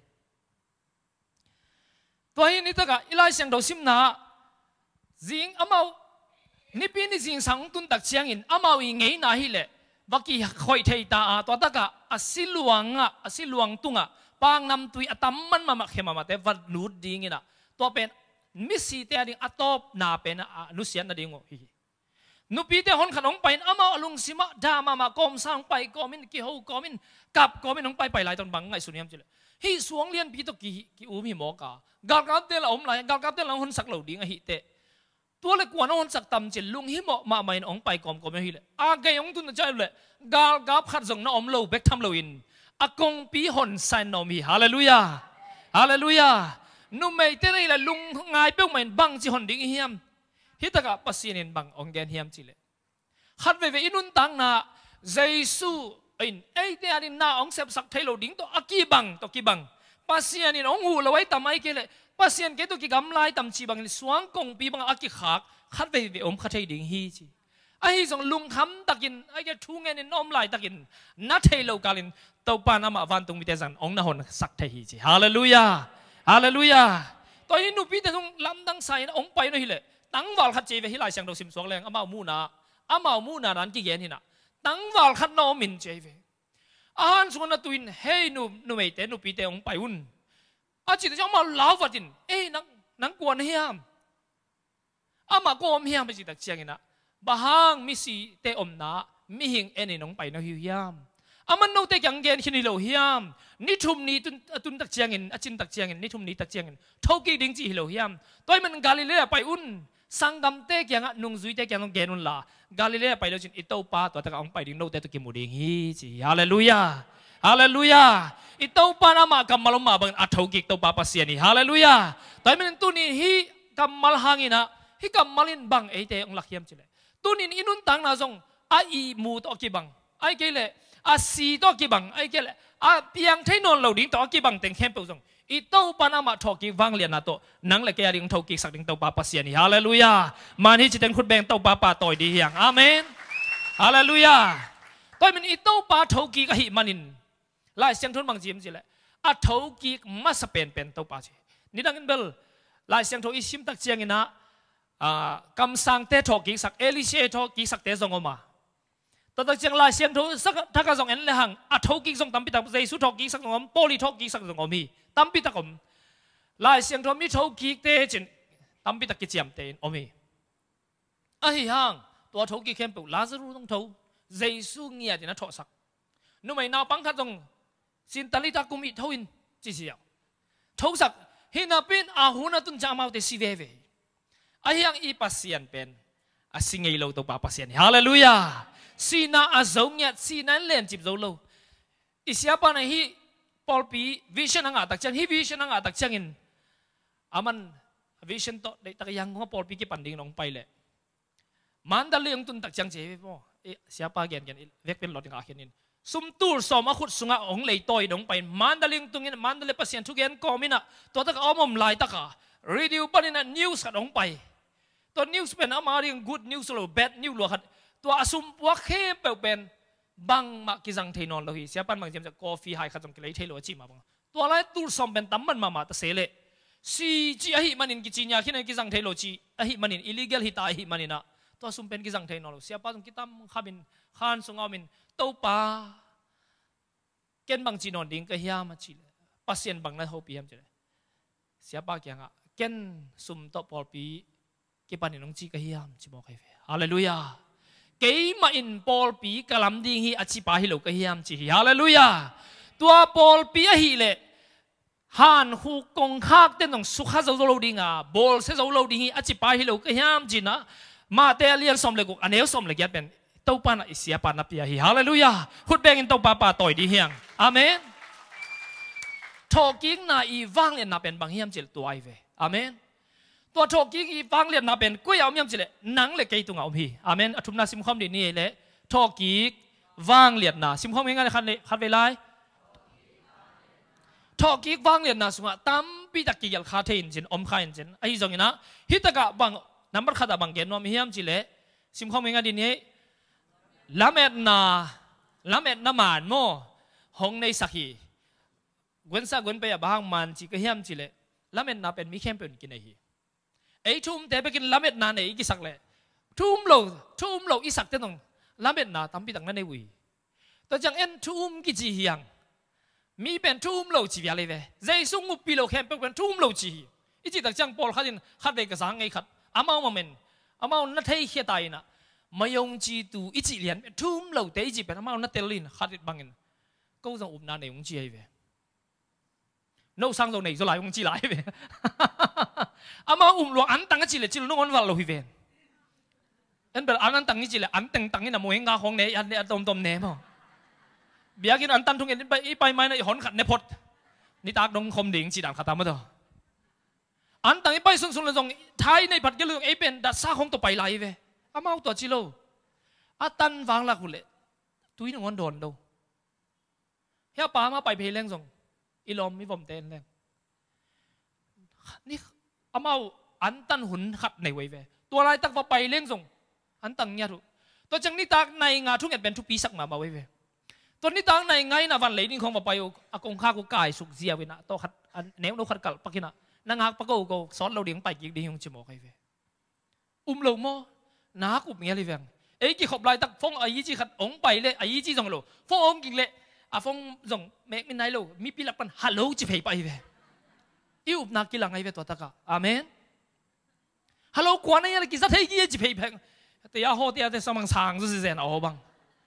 ตัวนี้ตะกะอิไลเสียงดอกซิมนาจิงอามานี่ปีนี้จิงสังตุนตักเชียงอินอามาวิงเงยนาฮิเลวักกี้คอยเทตาตัวตะกะอาศิลวงอ่ะอาศิลวงตุงอ่ะปางนำตุยอัตมันมามาเขมามาแต่วัดนูดดิ้งอินะตัวเป็นมิสซีเตอดิ้งอัตอบนาเป็นนุเสียนนาดิ้งโอ้ยนุปีเตหอนขนมไปอามาลุงซิมาดามามากอมสร้างไปกอมินกี่หูกอมินกับกอมินน้องไปไปหลายตอนบังไงสุนียมจิเลฮีสวงเลียนปีตกี่กี่อูมีหมอกากาลกับเตลอมไหลกาลกับเตลหอนสักเหล่าดิ้งฮิเตตัวเล็กกว่าน้องสักตำจิลุงฮิหมอมาไม่น้องไปกอมกอมฮิเลอาเกยองตุนใจเลยกาลกับขัดส่งน้องเหล่าเบกทำเหล่าอินอากงปีหอนไซนอมีฮาเลลูยาฮาเลลูยานุ่มไม่เตเลยละลุงไงเป้าไม่บังจิหอนดิ้งเฮียมฮิตะกะปัสยานินบังองแกนเฮียมจิเลขัดเวเวอินุนตังนาเจสูอินเอเดียนินนาองเซบสักไทยโลดิ้งตัวอากีบังตัวกีบังปัสยานินองหูละไว้ทำไมเกลปัสยานเกตัวกีกำไลทำชีบังสวงกงปีบังอากีขากขัดเวเวอมขัดไทยดิ้งฮีจีไอ้ส่งลุงคำตะกินไอ้แกทุ่งเงินอมไลตะกินนัดไทยโลกาลินตัวปานามาวันตรงมิเตซันองนาหอนสักไทยฮีจีฮาเลลูยาฮาเลลูยาตอนนี้นุปีแต่ตรงลำดังใส่องไปนั่นฮิเลตั้งวอลขัดเจเวฮิไลเสียงดอกซิมสวงแรงอามามูนาอามามูนานั้นกี่เย็นนี่นะตั้งวอลขัดนอมินเจเวอาหันส่วนนั้นตุนเฮนุนุเมเตนุปีเตองไปอุ่นอาจิตจะมาลาวฟัดินเอ้นังนังกวนเฮียมอามาโกมเฮียมไปจิตเชียงนะบางมิสีเตอมนามิหิงเอ็นน้องไปนะฮิวยามอามันโนเตยังเกนชินิโลฮิยามนิทุมนี้ตุนตุนตักเชียงอินอาจินตักเชียงอินนิทุมนี้ตักเชียงอินทกีดิ้งจีฮิโลฮิยามตัวมันกาลิเลไปอุ่นสังกัมเตกยังนุ่งซุยเตกยังเกนุนลากาลิเลไปแล้วจินอิโตปาตัวตะกองไปดิ้งโนเตตุกิมูดิ้งฮีจีฮาเลลูยาฮาเลลูยาอิโตปานามากัมมาลมาบังอัฐกิกโตปาปัสยานีฮาเลลูยาตัวมันตุนี่ฮีกัมมาลหางินะฮิกำมาลินบังเอเตองลักเฮียมจิเลตุนินอินุนตังนาซงอาอีมูตอกิบังไอเกเลอาซีตอกิบังไอเกเลอาเปียงเทนอนเหล่าดิ้งตอกิบังเต็งเข้มเปิลซงอีโต้ปานามาทอกิวังเลียนนาโตนังเลกยาดิงทอกิสักดิงเต้าปาปัสยานีฮาเลลูยามานี่จิตเต็งขุดแบงเต้าปาปาต่อยดีเฮียงอาเมนฮาเลลูยาต่อยมันอีโต้ปาทอกิกะฮิมานินไล่เสียงทุนบางจิมจิเลอาทอกิมาสเปนเป็นเต้าปาจินี่ดังกันเบลไล่เสียงทออิชิมตักเจียงอินะกำสังเตทอกิสักเอลิเชทอกิสักเตซงอมาตอนจังไล่เสียงทอสักถ้ากระซงเอ็นเลหังอาทอกิซงตั้มปิตักเจสุทอกิสักซงอมโพลีทอกิสักซงอมีตั้มปิตักอมไล่เสียงทอมีทอกิเตจินตั้มปิตักกิจยามเตนอมีไอ้หังตัวทอกิเข้มเปิลลาซารูต้องทอเจสุเงียจินะทอสักนู่นไม่นาปังคัดจงสินตลิตากุมิทวินจิเสียวทอสักฮินาเป็นอาหุนาตุนจามาเตสิเวเวไอ้ยังอีปัสยันเป็นอาสิงเอโลตัวปาปัสยันฮาเลลูยาสีน่าอาจงเนี่ยสีนั้นเล่นจิบโจโลอิสยาปานะฮีพอลปีวิชันหางาตักจังฮีวิชันหางาตักจังอินอามันวิชันโตได้ตักยังงอพอลปีกี่ปันดิ่งลงไปเลยมันดัลเลียงตุนตักจังเจ็บพ่อเอเสียปาเกียนกันเวกเป็นหลอดยังอาเขียนินสุมตูร์สอมอขุดสุงาองเลยต่อยลงไปมันดัลเลียงตุงอินมันดัลเลียปัสยันทุกอย่างก็มินะตัวตักเอามอมลายตักอะรีดิวปันอินะนิวส์กันลงไปตัวนิวส์เป็นอามาเรียง good news หรือ bad news หรือขัดตัวอสุมวักเข้เปลเป็นบังมากิจังเทนอนเราฮีเสียปันบางเจมจะกาแฟไฮขัดจงกิเลสเทโลจิมาบังตัวอะไรตูร์สอมเป็นตั้มมันมามาตะเสเลซีจีอหิมันินกิจิญญาขี้ในกิจังเทโลจิอหิมันิน illegal หิตาอหิมันินะตัวสุมเป็นกิจังเทนอนเราเสียปันจงกิตามข้ามินขานสงอามินเต้าป่าเกณฑ์บางจีนอนดิ้งก็เฮียมาจีเลปัสเซียนบางนั้นเขาเปียมจีเลเสียปากยังอ่ะเกณฑ์สุมโตปอลปีเก็บปันน้องจีก็เฮียมจีบอกให้เฟฮาเลลูยาเกี่ยมาอินปอลปีกลัมดิ้งฮีอจิปาฮิโลก็เฮียมจีฮาเลลูยาตัวปอลปีฮิเลฮันฮูกงคักเต้นต้องสุขะจะโลดิ้งอ่ะบอลเซจะโลดิ้งฮีอจิปาฮิโลก็เฮียมจีนะมาเตเลียนสมเลกุอันเอลสมเลกยัดเป็นเต้าปานะอิเสียปานะปีฮีฮาเลลูยาขุดแบงอินเต้าปาปาต่อยดีเฮียงอาเมนทอกิ้งน่าอีวังเลียนน่าเป็นบางเฮียมจีตัวไอเวอาเมนตัวทอกิ้งอีวังเลียนน่าเป็นกุ้ยเอาเมียมจีเลนังเลกไกตุงเอาพีอาเมนอธุมนาซิมคอมดีนี่เลยทอกิ้งวังเลียนน่าซิมคอมยังไงคันเลยคันเวลาทอกิ้งวังเลียนน่าสุงะตั้มปีตะกี้ยัลคาเทนจินอมคายจินไอ้จงนะฮิตกะบางนัมบร์ขัดบางเกนว่ามีเฮียมจีเลซิมคอมยังไงดีนี่ลาเมตนาลาเมตนามานโมหงในสักฮีกวนสักกวนไปบางมันจีก็เฮียมจีเลลาเมตนาเป็นมีเข้มเป็นกินไอฮีไอทุ่มแต่ไปกินลาเมตนาในอีกสักเลยทุ่มโลทุ่มโลอีสักเต้นตรงลาเมตนาตั้มปีตั้งนั้นในวีแต่จังเอ็นทุ่มกิจีเฮียงมีเป็นทุ่มโลจีอะไรเว้ใจสุ่งอุปีโลเข้มเป็นทุ่มโลจีอีจีตั้งจังปอลขัดินขัดเลยกระสังไอขัดอามาโมเมนอามาหน้าเทียเขียตายนะมายงจีตูอีจีเลียนทุ่มโลแต่อีจีเป็นอามาหน้าเตลินขัดบังเงินก็จะอุบนาในองจีไอเว้โน้สังโซนี่จะไหลองจีไหลเว้อามาอุ้มหลวงอันตั้งจีเลยจีลน้องอันวัลโลฮิเวนอันเป็นอันตั้งจีเลยอันตั้งตั้งนี่นะโมเฮงกาของเนี่ยอันเนี่ยตอมตอมเนี่ยมั้งเบียกินอันตั้งทุ่งเงินไปไปไม่นะหอนขัดในพดนี่ตากดงคมดิ่งจีด่างขัดตามมาต่ออันตั้งไปส่งส่งเลยส่งไทยในผัดกะเลืองไอเป็นดัชซาของตัวไปไหลเว้อามาตัวจีโลอัตันวางละคุณเลยตุยน้องอันโดนดูเฮียป้ามาไปเพลงส่งอีลอมมีผมเต้นเลยนี่อามาอันตันหุ่นขัดในไว้เว้ตัวอะไรตักว่าไปเลี้ยงส่งอันตังเนี่ยถูกตัวจังนี่ตักในงาทุกอย่างเป็นทุกปีสักมามาไว้เว้ตัวนี้ตักในไงนะวันไหลนี่คงมาไปอากงข้ากูกายสุกเสียเว้นะตัวขัดแนวโนขัดกัลปักกินะนางฮักปักกูกูสอนเราเลี้ยงไปกี่ดียงจิโมกไอ้เว้อุ้มเราโม่นักอุ้มเงี้ยเลยเว้ไอ้กี่ขบลายตักฟงไอ้ยี่จีขัดองไปเลยไอ้ยี่จีส่งเราฟงองกินเลยอาฟงส่งเมฆมินไนโลมีปีละปันฮัลโหลจีเพย์ไปเว้อีอุบนักกิลังไอ้เว้ตัวตะกะอาเมนฮัลโหลกวนนี่อะไรกิจเทยี่จีเพย์เพงแต่ยาโหแต่ยาแต่สมังสางจะเสียนเอาบัง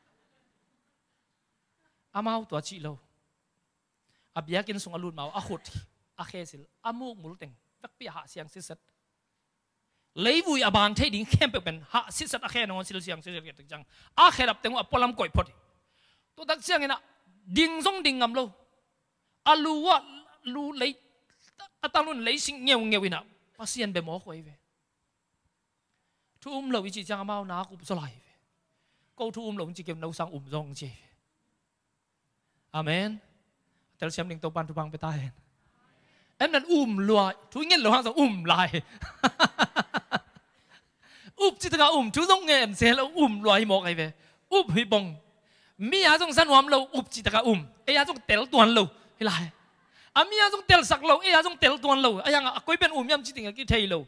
อามาตัวจีโลอาเบียกินส่งอรุณมาอาขุดอาเคสิลอามูกมุลเต็งฟักปีหาเสียงสิสัตเลยวุยอาบานเทดิ้งเข้มเป็นหาสิสัตอาเคนอนสิลเสียงสิสัตจังอาเคดับเต็งว่าปลำก่อยพอดีตัวตักเสียงนะดิ่งส่งดิ่งงำโลอาลูว่าลูเลยอาตาลุนเลยสิงเงียวเงียวินะภาษีอันเบมอคอยเวทุอุ้มเราอีจีจังมาหนากุบสลายก็ทุอุ้มเราจีเก็บเราสังอุ้มจงจีอาเมนแต่เราเชื่อมดิ่งตัวปันทุบังไปตายเอ็มนั่นอุ้มลอยทุกเงี้ยเราห้างสังอุ้มลายอุ้มจิตกาอุ้มทุกตรงเงี้ยเสียเราอุ้มลอยหมอกไอ้เว้อุ้มหิบงมีอาจงสันวามเราอุ้มจิตกาอุ้มไอ้อาจงเตลตัวเราให้ไรอามีอาจงเตลสักเราไอ้อาจงเตลตัวเราไอ้ยังอ่ะคุยเป็นอุ้มยำจิตกากี่เทยเรา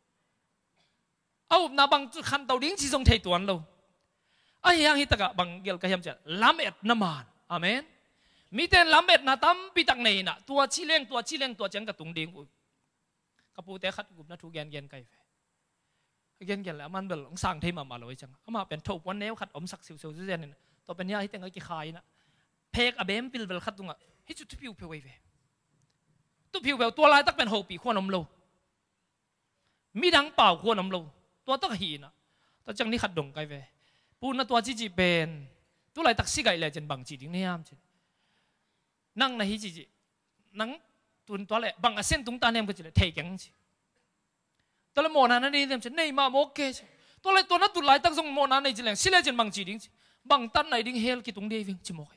เอาหน้าบังคันเตาดิ้งที่ทรงเทตัวเราไอ้ยังฮิตกะบังเกลก็ยังจะล้ำเอ็ดน้ำมันอาเมนมีแต่ล้ำเอ็ดนะตั้มปีตักในน่ะตัวชิเลงตัวชิเลงตัวจังกระตุงดิ้งกระปูแต่ขัดกุบนะทุกแกนแกนไก่แกนแกนแล้วมันเป็นหลงสร้างเทมามาเลยจังเอามาเป็นทุกวันแนวขัดอมสักสิวสิวเจนนี่ตัวเป็นยาที่แต่งไอ้กี่ขายนะเพกอเบมปิลเวลขัดตรงอ่ะให้จุดผิวเผยเวตัวผิวเผยตัวลายตักเป็นหกปีขวานอมโลมีดังเปล่าขวานอมโลตัวตักหีนะตัวจังนี่ขัดดงไก่เวปูนตัวจีจีเป็นตัวลายตักซิไก่เลยจนบางจีดิ้งเนี่ยมจนั่งในฮิจีจีนั่งตุนตัวเลยบางเส้นตุงตาเนี่ยมันก็จะเทกังจีตัวละโมนานั่นนี่เนี่ยจะเนี่ยมาโมเกจตัวเลยตัวนั้นตุนลายตั้งทรงโมนาในจีแหลงซิเลจนบางจีดิ้งบางตันในดิ้งเฮลกิตุงเดวิงจิโมก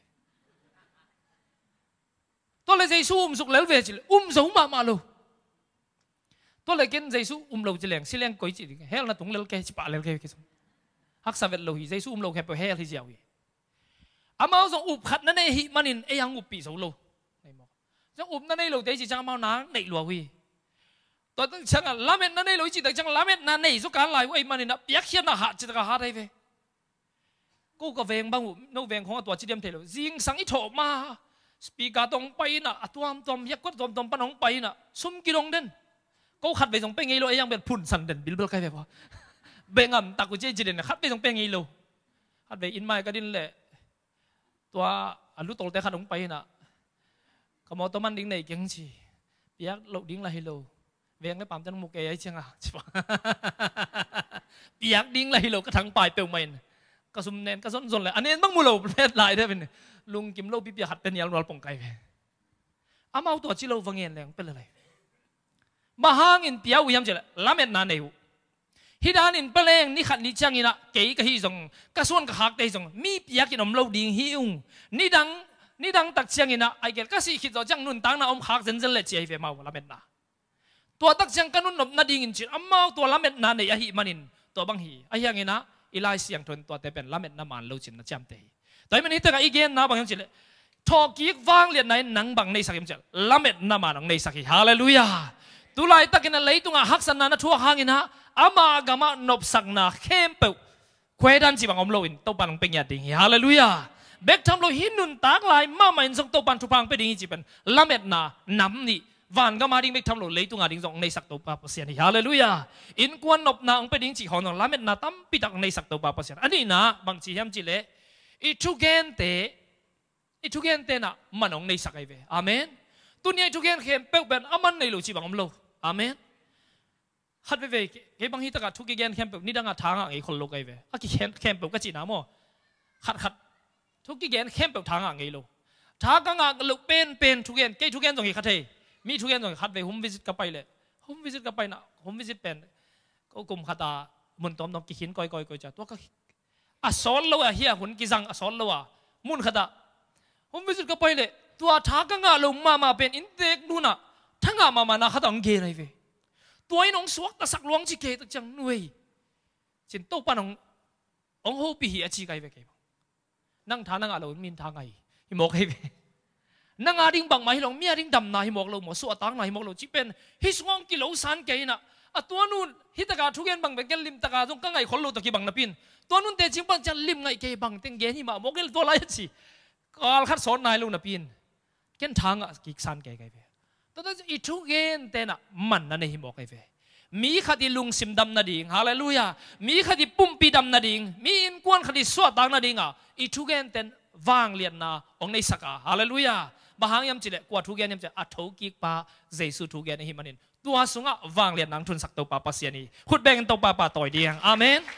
ตัวเลยใจสู้อุ้มสุกแล้วเวจิเลยอุ้มสูงมามาลูตัวเลยกินใจสู้อุ้มเราจีแหลงซิเลงก๋อยจีดิ้งเฮลน่ะตุงเล้วแกจิปะเล้วแกกิสฮักษาเวลโลหิใจสู้อุ้มเราแค่ไปเฮลที่เจ้าอีอามาส่งอุบขัดนั่นเองมันนินไอ้ยังอุบปีสูโลในหมอกจังอุบนั่นเองโลเดี๋ยวจีจังมาหนาในหลวงวีตัวตั้งจังอ่ะล้ำเม็ดนั่นเองโลจีแต่จังล้ำเม็ดนั่นเองสุการไหลว่าไอ้มันนินอ่ะยักษ์เขียนอ่ะหาจิตกะหาได้เว้กูก็เวงบางอุโนเวงของตัวจีเดียมเทโลจิงสังอิโถมาสปีกาตรงไปน่ะตัวมตัวมยักษ์ก็ตัวมตัวมปนองไปน่ะซุ่มกิโลงเด่นกูขัดไปส่งเป็นไงโลไอ้ยังเป็นพุ่นสันเด่นบิลเบิลใครแบบว่าเบงอ่ะตากูเจจีเด่นขัดไปส่งเป็นไงโลขัดไปอินไมก็ดินแหละตัวอันรู้ตแต่ขนมไปน่ะขโมยตัวมันดิ้งในยังชีเปียกหลบดิ้งละฮิโลเวียงได้ปั๊มจันมุกเกยจังอ่ะใช่ปะเปียกดิ้งละฮิโลก็ทั้งปลายเปลวมันก็ซุ่มเน้นก็ซ้นซ้นเลยอันนี้ต้องมูโลเพศลายได้เป็นลุงกิมโลปีเปียหัดเป็นยาลวลปงไก่ไปอามาเอาตัวจิโลฟังเงินแรงเป็นอะไรมาหางอินเปียวิยามเจริญละเม็ดนาเนวฮิดานินเปลงนี่ขัดนี่จังอินะเก๋ก็ฮิจงกระส่วนกระหักได้จงมีเปียกินอมเราดิ่งฮิอุงนี่ดังนี่ดังตักจังอินะไอเกลก็สิคิดว่าจังนุนตังนะอมหักเซนเซนเล็ดเจียเฟมาละเม็ดนาตัวตักจังกันนุนนบนาดิ่งอินจิอามาตัวละเม็ดนาในยาฮิมันินตัวบังฮีไอยังอินะอีไลเสียงทนตัวแต่เป็นละเม็ดนามันเราจินนะจำเตยแต่มันนี่แต่กับอีเกนนะบางอย่างจิเลทอกีกวางเลียนในหนังบังในสักยามจิเลละเม็ดนามันในสักฮิฮาเลลูยาตุลายตักกินอะไรตัวหักสันนาทั่วหางอินะอามาอากามาหนบสักนาเข้มเปวเควดันจีบังอมโลอินตัวปังเป็นยาดิ่งฮาเลลูยาเบกทำโลหินุนตากลายมาไม่ส่งตัวปันทุพังเป็นดิ่งจีเป็นละเม็ดนาน้ำนี่วันก็มาดิ่งเบกทำโลเลยตัวงาดิ่งส่งในสักตัวปาปเสียนฮาเลลูยาอินกวนนบนาองเป็นดิ่งจีของน้องละเม็ดนาตั้มปิดักในสักตัวปาปเสียนอันนี้นะบางจีฮัมจีเลอิทุเกนเตอิทุเกนเตนะมันองในสักไอเวอาเมนตัวนี้อิทุเกนเข้มเปวเป็นอามันในโลจีบังอมโลอาเมนฮัดไปเวกเก็บบางทีตะกัดทุกอย่างแคมเปนี่ดังอ่ะทางอ่ะไอ้คนโลกไอ้เวอ่ะกี่แคมแคมเปก็จีน่าโม่ขัดขัดทุกอย่างแคมเปทางอ่ะไงโลทางอ่ะลูกเป็นเป็นทุกอย่างเกี่ยทุกอย่างตรงนี้ขัดเทมีทุกอย่างตรงนี้ขัดไปโฮมวิสิตกับไปเลยโฮมวิสิตกับไปนะโฮมวิสิตเป็นก็กลุ่มขัดตามุนต้อมต้อมกี่หินก้อยก้อยก้อยจ้ะตัวก็อ่ะสอนเราอ่ะเฮียหุ่นกี่สังอ่ะสอนเราอ่ะมุนขัดตาโฮมวิสิตกับไปเลยตัวทางอ่ะลงมามาเป็นอินเด็กนู่นน่ะทั้งอ่ะมามานะขัดตังเกย์ไอ้เวตัวไอ้น้องสวกตะสักลวงจีเกตจังหน่วยจินโตปานององโฮปีหีอจีไกไปเก็บนั่งทานั่งอาเรามีนทางไงหิมอกให้ไปนั่งอาดิ่งบังมาหิลงเมียดิ่งดำนาหิมอกเราหมดสวดตังนาหิมอกเราจีเป็นฮิสงองกิโลสันเกยน่ะอ่ะตัวนู้นฮิตกาทุกอย่างบังเป็นแกลิมตกาตรงกังไงคนเราตะกี้บังนับปินตัวนู้นแต่จริงบังจะลิมไงเกยบังเต็งเกยหิมะมอกเกลตัวไรสิกอลขัดสอนนายลูกนับปินแกนทางอ่ะกิกสันเกยไกไปตัวนั้นอีทุกเกนเตนะมันนั่นเองบอกไอ้เวมีคดีลุงซิมดำนาดิ่งฮาเลลูยามีคดีปุ่มปีดำนาดิ่งมีอินกวนคดีสวดตังนาดิ่งอ่ะอีทุกเกนเตนวางเลียนนาองในสักฮาเลลูยาบางยามจิเลกว่าทุกเกนยามจะอัฐกิกปาเจสุทุกเกนหิมันินตัวสุงะวางเลียนนางทุนสักตัวปาปัสยานีขุดแบ่งตัวปาปาต่อยเดียงอาเมน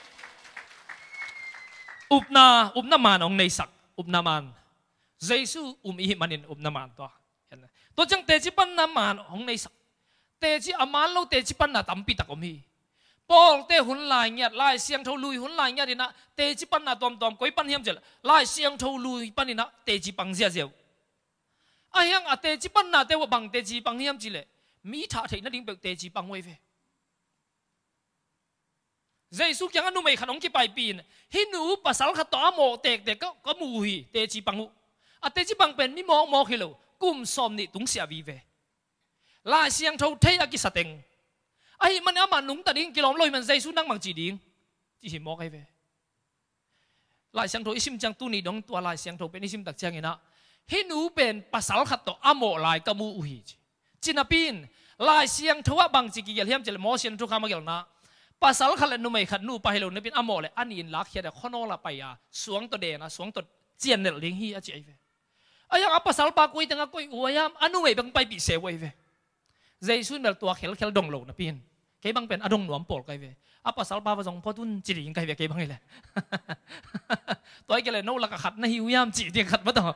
อุปนาอุปนามันองในสักอุปนามันเจสุอุมหิมันินอุปนามันตัวตัวจังเตจิปันนามันองในสักเตจิอามันเราเตจิปันนาตั้มปีตะกมีปอลเตหุ่นลายเงียดลายเสียงเท่าลุยหุ่นลายเงียดนะเตจิปันนะตอมตอมก้อยปันเฮียมเจลลายเสียงเท่าลุยปันนะเตจิปังเสียเสียวไอ้ยังอะเตจิปันนะเตวบังเตจิปังเฮียมจิเลมีท่าเทนั่นดิ้งเบกเตจิปังไว้เวเจสุยังอนุไม่ขนมกี่ไปปีนฮินูภาษาขัดต่อโมเตกเด็กก็ก็มูฮีเตจิปังอุอะเตจิปังเป็นมิโมโมฮิโลกุมซอมนี่ตุงเสียวีเวลายเสียงเท่าเทียกิสเต็งไอ้มันเอามาหนุ่งตัดดิ้งกิโลลอยมันใจสุนังมังจีดิ้งจีหิมอกไอ้เวลายเสียงโทอิสิมจังตุนีดงตัวลายเสียงโทเป็นอิสิมตักเจียงเนะฮินูเป็นภาษาขัดต่ออโมลายกมูอุฮีจินาปินลายเสียงทัวบางจีกิเยลเฮียมเจลโมเสียงทุกคำมาเกลนะภาษาขัดเลยนุ่มไอ้ขัดนูไปให้เราเนี่ยเป็นอโมเลยอันนี้ลักเฮียแต่ข้อนอละไปอ่ะสวงตัวเดนะสวงตัวเจียนเนลลิงฮีอาเจียเวไอ้ยังภาษาปากกุยตั้งกุยอวยามอันนู้นไม่บังไปปีเสวยเวใจสุนเบลตัวเขลเขลดงโลนะพี่นเก็บังเป็นอดงหนวมปอลไกเวอ่ะภาษาปากผสมพอตุนจีริงไกเวเก็บังเลยตัวไอ้เกลเลยโน่ละก็ขัดนะฮิวยามจีเดียงขัดมาต่อ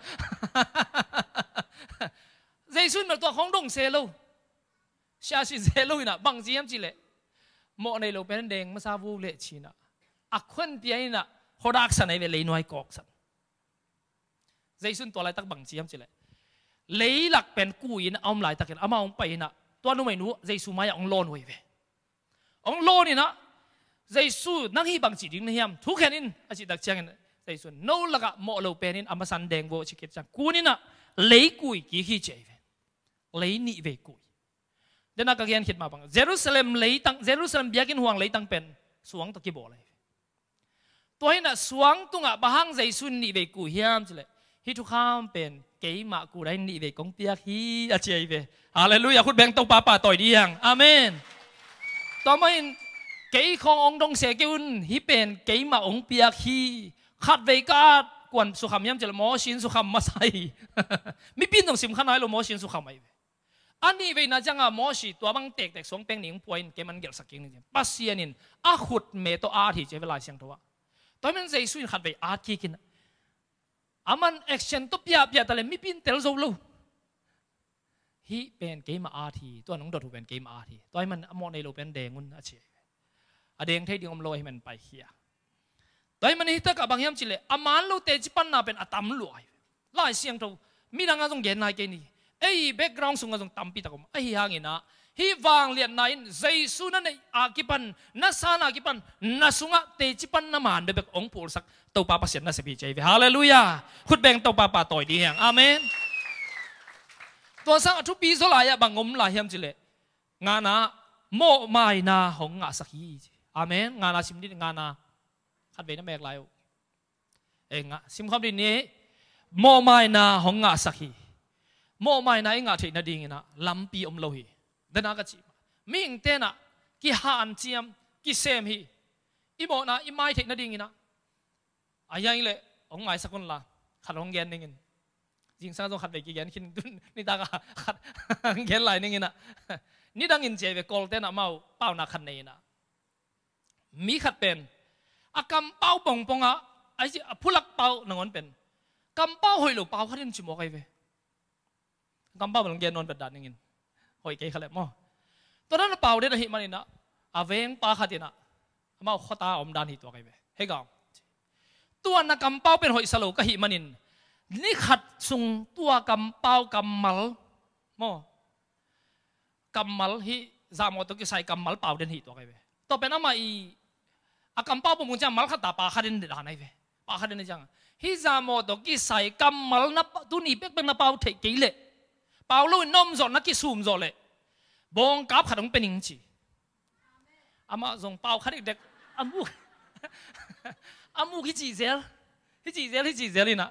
ใจสุนเบลตัวของดงเซโลชาชิเซโลนะบางจียามจีเลยโมในโลเป็นแดงมาซาบูเลชีนะอักขวัญเปียนะฮอดักสันไอเวเลยน้อยกอกสันใจสุนตัวอะไรตักบางจียามจีเลยเลยหลักเป็นกู้ยินเอาหลายตะเกียบเอามาองไปนะตัวนู้นไม่รู้ใจสุมาอย่างองโลนไว้เวองโลนี่นะใจสุนักฮีบางจีดิ้งนี่ยามทุกแค่นี้อาจิตตักเชียงใจสุนโน่ละก็โมโลเป็นนี่อามาสันแดงโวชิเกตจังกู้นี่นะเลยกู้กี่ขี้เจเวเลยนี่เวกู้เดี๋ยวนักเรียนคิดมาบังเยรูซาเล็มเลยตั้งเยรูซาเล็มเบียกินห่วงเลยตั้งเป็นสวงตะกี้บ่เลยตัวนี้นะสวงตุงอ่ะบางใจสุนนี่เวกู้เฮียมจิเลยที่ทุกข้ามเป็นเกี่ยมากูได้นี่เวกงเปียฮีอาเจียเวฮาเลลูยาคุณแบงตงป้าป้าต่อยดียังอาเมนต่อมาเกี่ยขององค์ดงเสกุลที่เป็นเกี่ยมาองค์เปียฮีขัดเวกาดกวนสุขามยามจะละมอชินสุขามมาใส่ไม่ปีนตรงสิมขนาดละมอชินสุขามไม่อันนี้เวน่าจังอ่ะมอชิตัวบางเตกแต่สวงเป็นหนิงป่วยเกี่ยมันเกี่ยวสักอย่างนึงปัสเซียนินอาขุดเมโตอาที่เจเวลาเสียงตัวตอนนั้นใจสุนขัดเวอาร์กินอามันแอคชั่นตัวเปียเปียแต่เลยไม่ปีนเตลโซลูฮีเป็นเกมอาร์ทีตัวน้องดอทูเป็นเกมอาร์ทีตัวมันอมอในโลเป็นแดงงุนอาเชอแดงเทดิงอมโลให้มันไปเฮียตัวมันฮิตกับบางยามจิเลอามันโลเตจิปันนาเป็นอัตมลอยไล่เสียงตัวมีดังอาจงเย็นนายเกนี่ไอ้แบ็กกราวด์สูงอาจงตั้มปีตะกุมไอ้ฮางเงินะฮีวางเลียนนายใจสุนันในอากิปันนัสานากิปันนัสุงะเตจิปันนามันเบบกองปูสักตัวป้าเสียนนัสบีเจวิฮาเลลูยาขุดแบ่งตัวป้าป้าต่อยดีแห่งอาเมนตัวสังทุปีโซลายบางงมลายเฮียมจิเลงานาโมไม่นาหงอาสักฮีอาเมนงานาซิมดิงานาขัดเวนัแบกลายเองอะซิมคำดินี้โมไม่นาหงอาสักฮีโมไม่นาเองอะที่นาดิ่งนะลำปีอมโลหีเดินอากาศมิงเตนะกิฮานเจียมกิเซมฮีอีโมนะอีไม้เทนาดิ่งนะอายังเลยองไม้สักคนละขัดองเกนนิ่งจริงสักต้องขัดไปกี่เกนคิดนี่ตากาขัดเกนไหลนิ่งนะนี่ดังอินเจเวกอลเตนะเมาเป้านักขันเนนะมีขัดเป็นอากำเป้าปงปงอ่ะไอ้ที่ผู้ลักเป้าหนังนั้นเป็นกำเป้าหอยหลุเป้าขัดนิ่งชิมอกไอ้เวกำเป้าเป็นเกนนอนเป็นดันนิ่งหอยเกยขลับมั้งตอนนั้นเป่าเด็ดหิมันนี่นะอาเวงปาขัดนะมาขตาอมดานหิตัวไงเว้เฮ้ยกองตัวนักกำเป้าเป็นหอยสโลกหิมันนินนี่ขัดส่งตัวกำเป้ากำมัลมั้งกำมัลฮิจามอตุกิใส่กำมัลเป่าเด็ดหิตัวไงเว้ต่อไปนั้นมาอีอากำเป้าปุ่มจังมัลขัดตาปาขัดเด็ดดานไงเว้ปาขัดเด็ดจังฮิจามอตุกิใส่กำมัลนับตัวนี้เป็นนับเป้าเทกิเลเป่าลุยนมจอดนักกิสูมจอดเลยบงกับขัดองเป็นหญิงจีอามาส่งเป่าขัดเด็กอามูอามูฮิจิเซลฮิจิเซลฮิจิเซลนี่นะ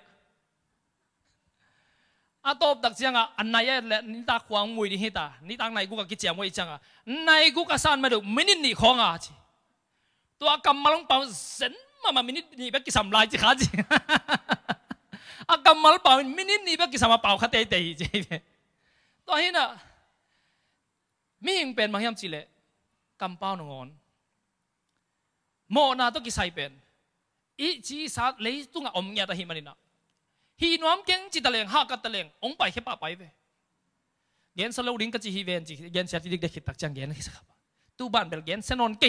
อาตบดักเจียงอ่ะอันไหนแหละนี่ตาควางมวยดีฮิตานี่ตาไหนกูกับกิจเจียงมวยจังอ่ะไหนกูกับสานมาดูมินินี่ของอ่ะจีตัวกำมาลงเป่าเซนมามามินินี่แบบกิสามลายจีขาจีอากำมาลเป่ามินินี่แบบกิสามมาเป่าขัดเตยเตยจีตัวนี้นะมีหิงเป็นบางยามจีเลกำเป้าหนงอนโมนาต้องกิใส่เป็นอีจีสัตเลยตุ้งอมเงียตหิมันนี่นะฮีนวมเก่งจิตตะเลงฮักกัตตะเลงองไปแค่ป่าไปเว้เกณฑ์สโลดิ้งก็จีฮีเวนจีเกณฑ์เสียที่เด็กๆคิดตักจังเกณฑ์นี่สักตู้บ้านเบลเกณฑ์เซนอนเก่งนิ่ง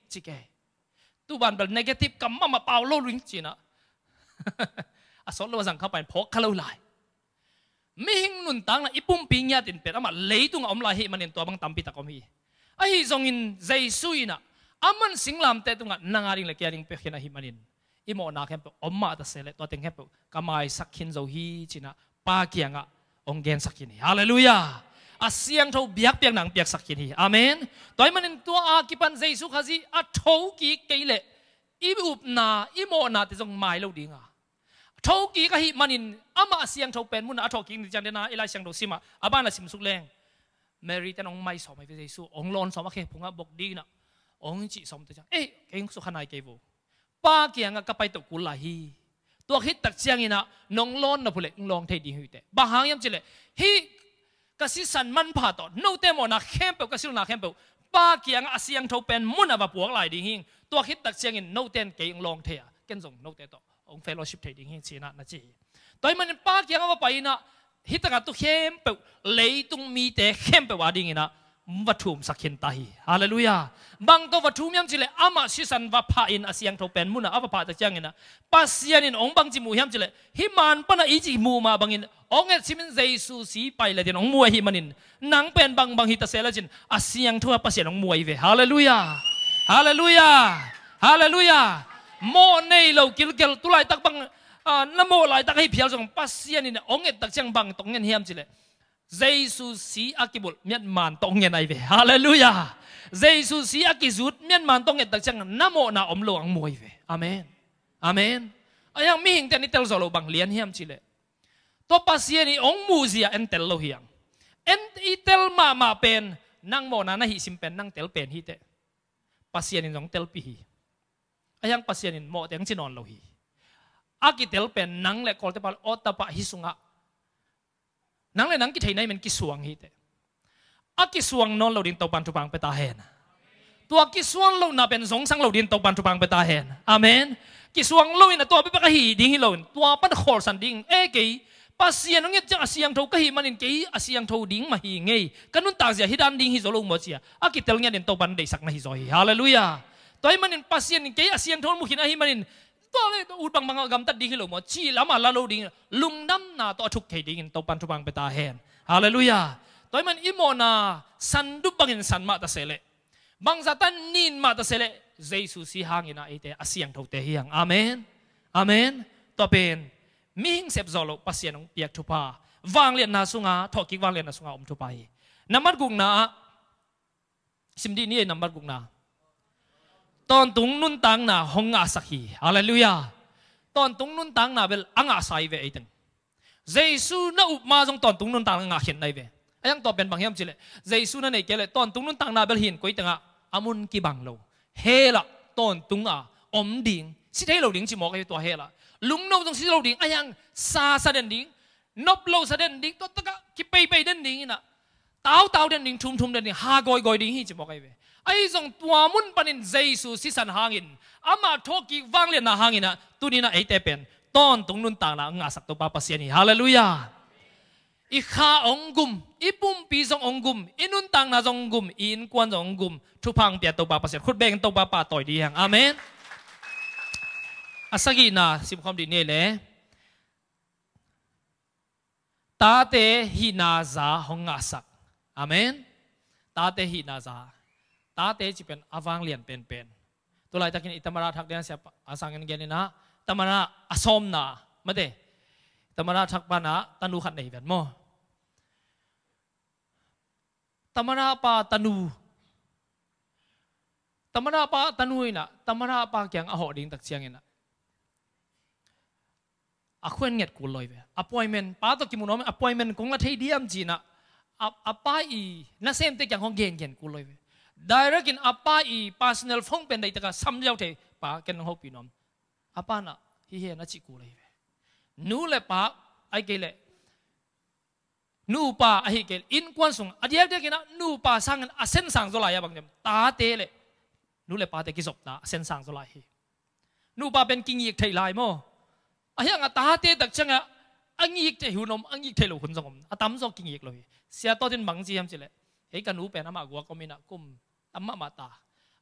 จิเกตุบันเป็น negative กำมามาเป่าโลลิงจีนะอสอนเราสั่งเข้าไปพกเขาเลยไม่หิงนุนตังนะอีปุ่มปีนี้ตินเป็ดอามาเลยตุงอมลายเหมันเห็นตัวบางตั้มปีตะกอมีไอ้ทรงอินใจซุยนะอามันสิงลามเตตุงะนางอาริงเล็กยาริงเป็ดเห็นอะไรมันเห็นอีโมนาเข้มเปอมมาตัดเสลตัวเต็งเข้มเปกำไมสักขินเจ้าฮีจีนะปาเกียงะองเกนสักขินฮาเลลูยาอาเสียงเท่าเบียกเปียงหนังเปียกสักขินฮีอาเมนตัวมันเห็นตัวอากิปันใจซุขจีอาเท่ากี่เกลเลอีบุบนาอีโมนาติจงไม่เราดีงาทอกีก็ฮิมันินอามาเสียงทอเป็นมุนอาทอกีนี่จังเดนะเอลายเสียงโดซิมาอาบ้านละสิมสุกแรงแมรี่แต่น้องไม่สอมไม่เป็นเยซูองลอนสอมมาแค่พงอ่ะบอกดีนะองจีสอมตัวจังเอ๊ะเก่งสุขนายเก็บป้าเกียงก็ไปตกกุลาฮีตัวฮิตตักเสียงนี่นะน้องลอนนะพูดเลยลองเทดีหุ่ยเตะบางอย่างจิเลยฮีก็สิสันมันผ่าต่อโน้ตเตมอนะเข้มเปก็สิลนาเข้มเปป้าเกียงอาเสียงทอเป็นมุนอ่ะแบบพวกหลายดีหิงตัวฮิตตักเสียงนี่โน้ตเตนเก่งลองเทียเก่งส่งโน้ตเตต่อองเฟลโลชิพเทดิ้งเฮงชีนะนะจีตอนมันป้าเกี่ยงเอาไปนะฮิตกันตุเข้มเปเลยตุงมีแต่เข้มเปว่าดิ้งนะวัตถุมสักเห็นตาฮีฮาเลลูยาบางตัววัตถุยังจีเลยอามาสิสันวัพาอินอาเซียงทอเป็นมุนะอาพาตะจังอินะปัสยานินองบังจิมูยังจีเลยฮิมันปนะอีจิมูมาบังอินองเอชิมินเจสุสีไปเลยเดนองมวยฮิมันอินนังเป็นบางบางฮิตเซลจินอาเซียงทั่วปัสยานองมวยเวฮาเลลูยาฮาเลลูยาฮาเลลูยาโมเนยเรากิลเกลตุไลตักบังน้ำโมไลตักให้เพียวจงปัสยานินองเอตักจังบังตรงเงินเฮียมจิเลยเจสุสีอากิบุลเมียนมันตรงเงินไอเวฮาเลลูยาเจสุสีอากิจุดเมียนมันตรงเงินตักจังน้ำโมนาอมโลอังมวยเวอาเมนอาเมนยังมีหิงแต่นิเตลโซโลบังเลียนเฮียมจิเลยตัวปัสยานิองมูซียเอ็นเตลโลเฮียงเอ็นอีเตลมามาเป็นนั่งโมนานาฮิซิมเป็นนั่งเตลเป็นฮิเตปัสยานิจงเตลปีฮีyang pasienin mo teng chinon lo hi aki tel pen nang le kol te pal ota pa hisunga nang le nang ki theinai men ki suang hi te aki suang non lo din to pan tu pang pe ta hen tua ki suang lo na pen zong sang lo din to pan tu pang pe ta hen amen ki suang lo ina to pe pa ka hi ding hi lo tua pan khol san ding e ke pasien nang cha asiang tho ka hi manin ke asiang tho ding ma hi ngei kanun ta sia hidan ding hi zo lo mo chia aki tel nya din to pan dei sak na hi zo hi hallelujahตัวมันเป็นปัสยานิเกี่ยเสียงทนมุขินาฮิมันตัวเลยอุดบังบังกำตัดดิ้งฮิโลมชีลามาลาโลดิ้งลุงน้ำนาตัวทุกเขดิ้งตัวปันทุบังไปตาเห็นฮาเลลูยาตัวมันอิโมนาสันดุบังอินสันมาตาเสเลบังซาตันนินมาตาเสเลเจสุสีหางอินาเอเตอเสียงทเตฮียงอาเมนอาเมนตัวเป็นมิหิงเสพโซโลปัสยานงเปียกทุพาวางเลียนนาสุงาทอกิกวางเลียนนาสุงาอมทุไปน้ำมันกุงนาสิมดีนี่น้ำมันกุงนาตอนตุงนุนตังน่ะหงอาสักฮีฮาเลลูยาตอนตุงนุนตังน่ะเบลอังอาศัยเวไอตึงเจสุน่ะอุปมาจงตอนตุงนุนตังอังอาเห็นในเวไอยังตัวเป็นบางอย่างจิเลยเจสุน่ะในเกลตอนตุงนุนตังน่ะเบลเห็นกุยตึงอ่ะอามุนกีบังโลเฮละตอนตุงอ่ะอมดิ่งสิเฮโลดิ่งจิมอกไอตัวเฮละลุงโนจงสิโลดิ่งไอยังซาซาเดนดิ่งนบโลซาเดนดิ่งตัวตะกะกิไปไปเดนดิ่งน่ะเต้าเต้าเดนดิ่งทุ่มทุ่มเดนดิ่งฮากอยกอยดิ่งฮิจิมอกไอเวไอ้ทรงตัวมุนปนินเจสุสิสันหางินอามาทอกีวังเลียนนาหางินนะตัวนี้นะไอเตเป็นตอนตรงนุนต่างนะงาสักตัวปาปัสยานีฮาเลลูยาอีข้าองกุมอีปุ่มปีจงองกุมอีนุนต่างนะจงกุมอีนกวนจงกุมทุพังเปียตัวปาปัสยาขุดเบงตัวปาปาต่อยดีแห่งอาเมนอาศัยนะสิบความดีนี่เลยตาเตหินาซาหงงาสักอาเมนตาเตหินาซาตาเตจิเป็นอวังเลียนเป็นเป็นตัวไรตะกินอิตามาราทักเดียนเสียอาสังเงินเงินนี่นะตามาราอสมนาไม่ได้ตามาราทักปานะตันูขัดในแบบโมตามาราปาตันูตามาราปาตันูน่ะตามาราปาเกียงอหอดิ่งตักเชียงน่ะอควนเงียดกูลอยไป appointment ป้าตัวกิมุนอม appointment คงละเทียดียมจีน่ะอ่ะป้าอีน่าเซมเตยังของเงียนเงียนกูลอยไปdirect in apa i personal phone pen dai taka samjau the pa ken ho pinom apa na hi he na chi ku lai nu le pa ai ke le nu pa ai ke in kwan sung adia de ke na nu pa sang a sen sang zo la ya bang jam ta te le nu le pa te ki sop ta sen sang zo la hi nu pa pen king yik thai lai mo a yang a ta te tak changa ang yik te hunom ang yik thai lo hun jong a tam zo king yik lo sia to tin bang ji ham chi le he kan nu pen ama gwa ko mina kum amma mata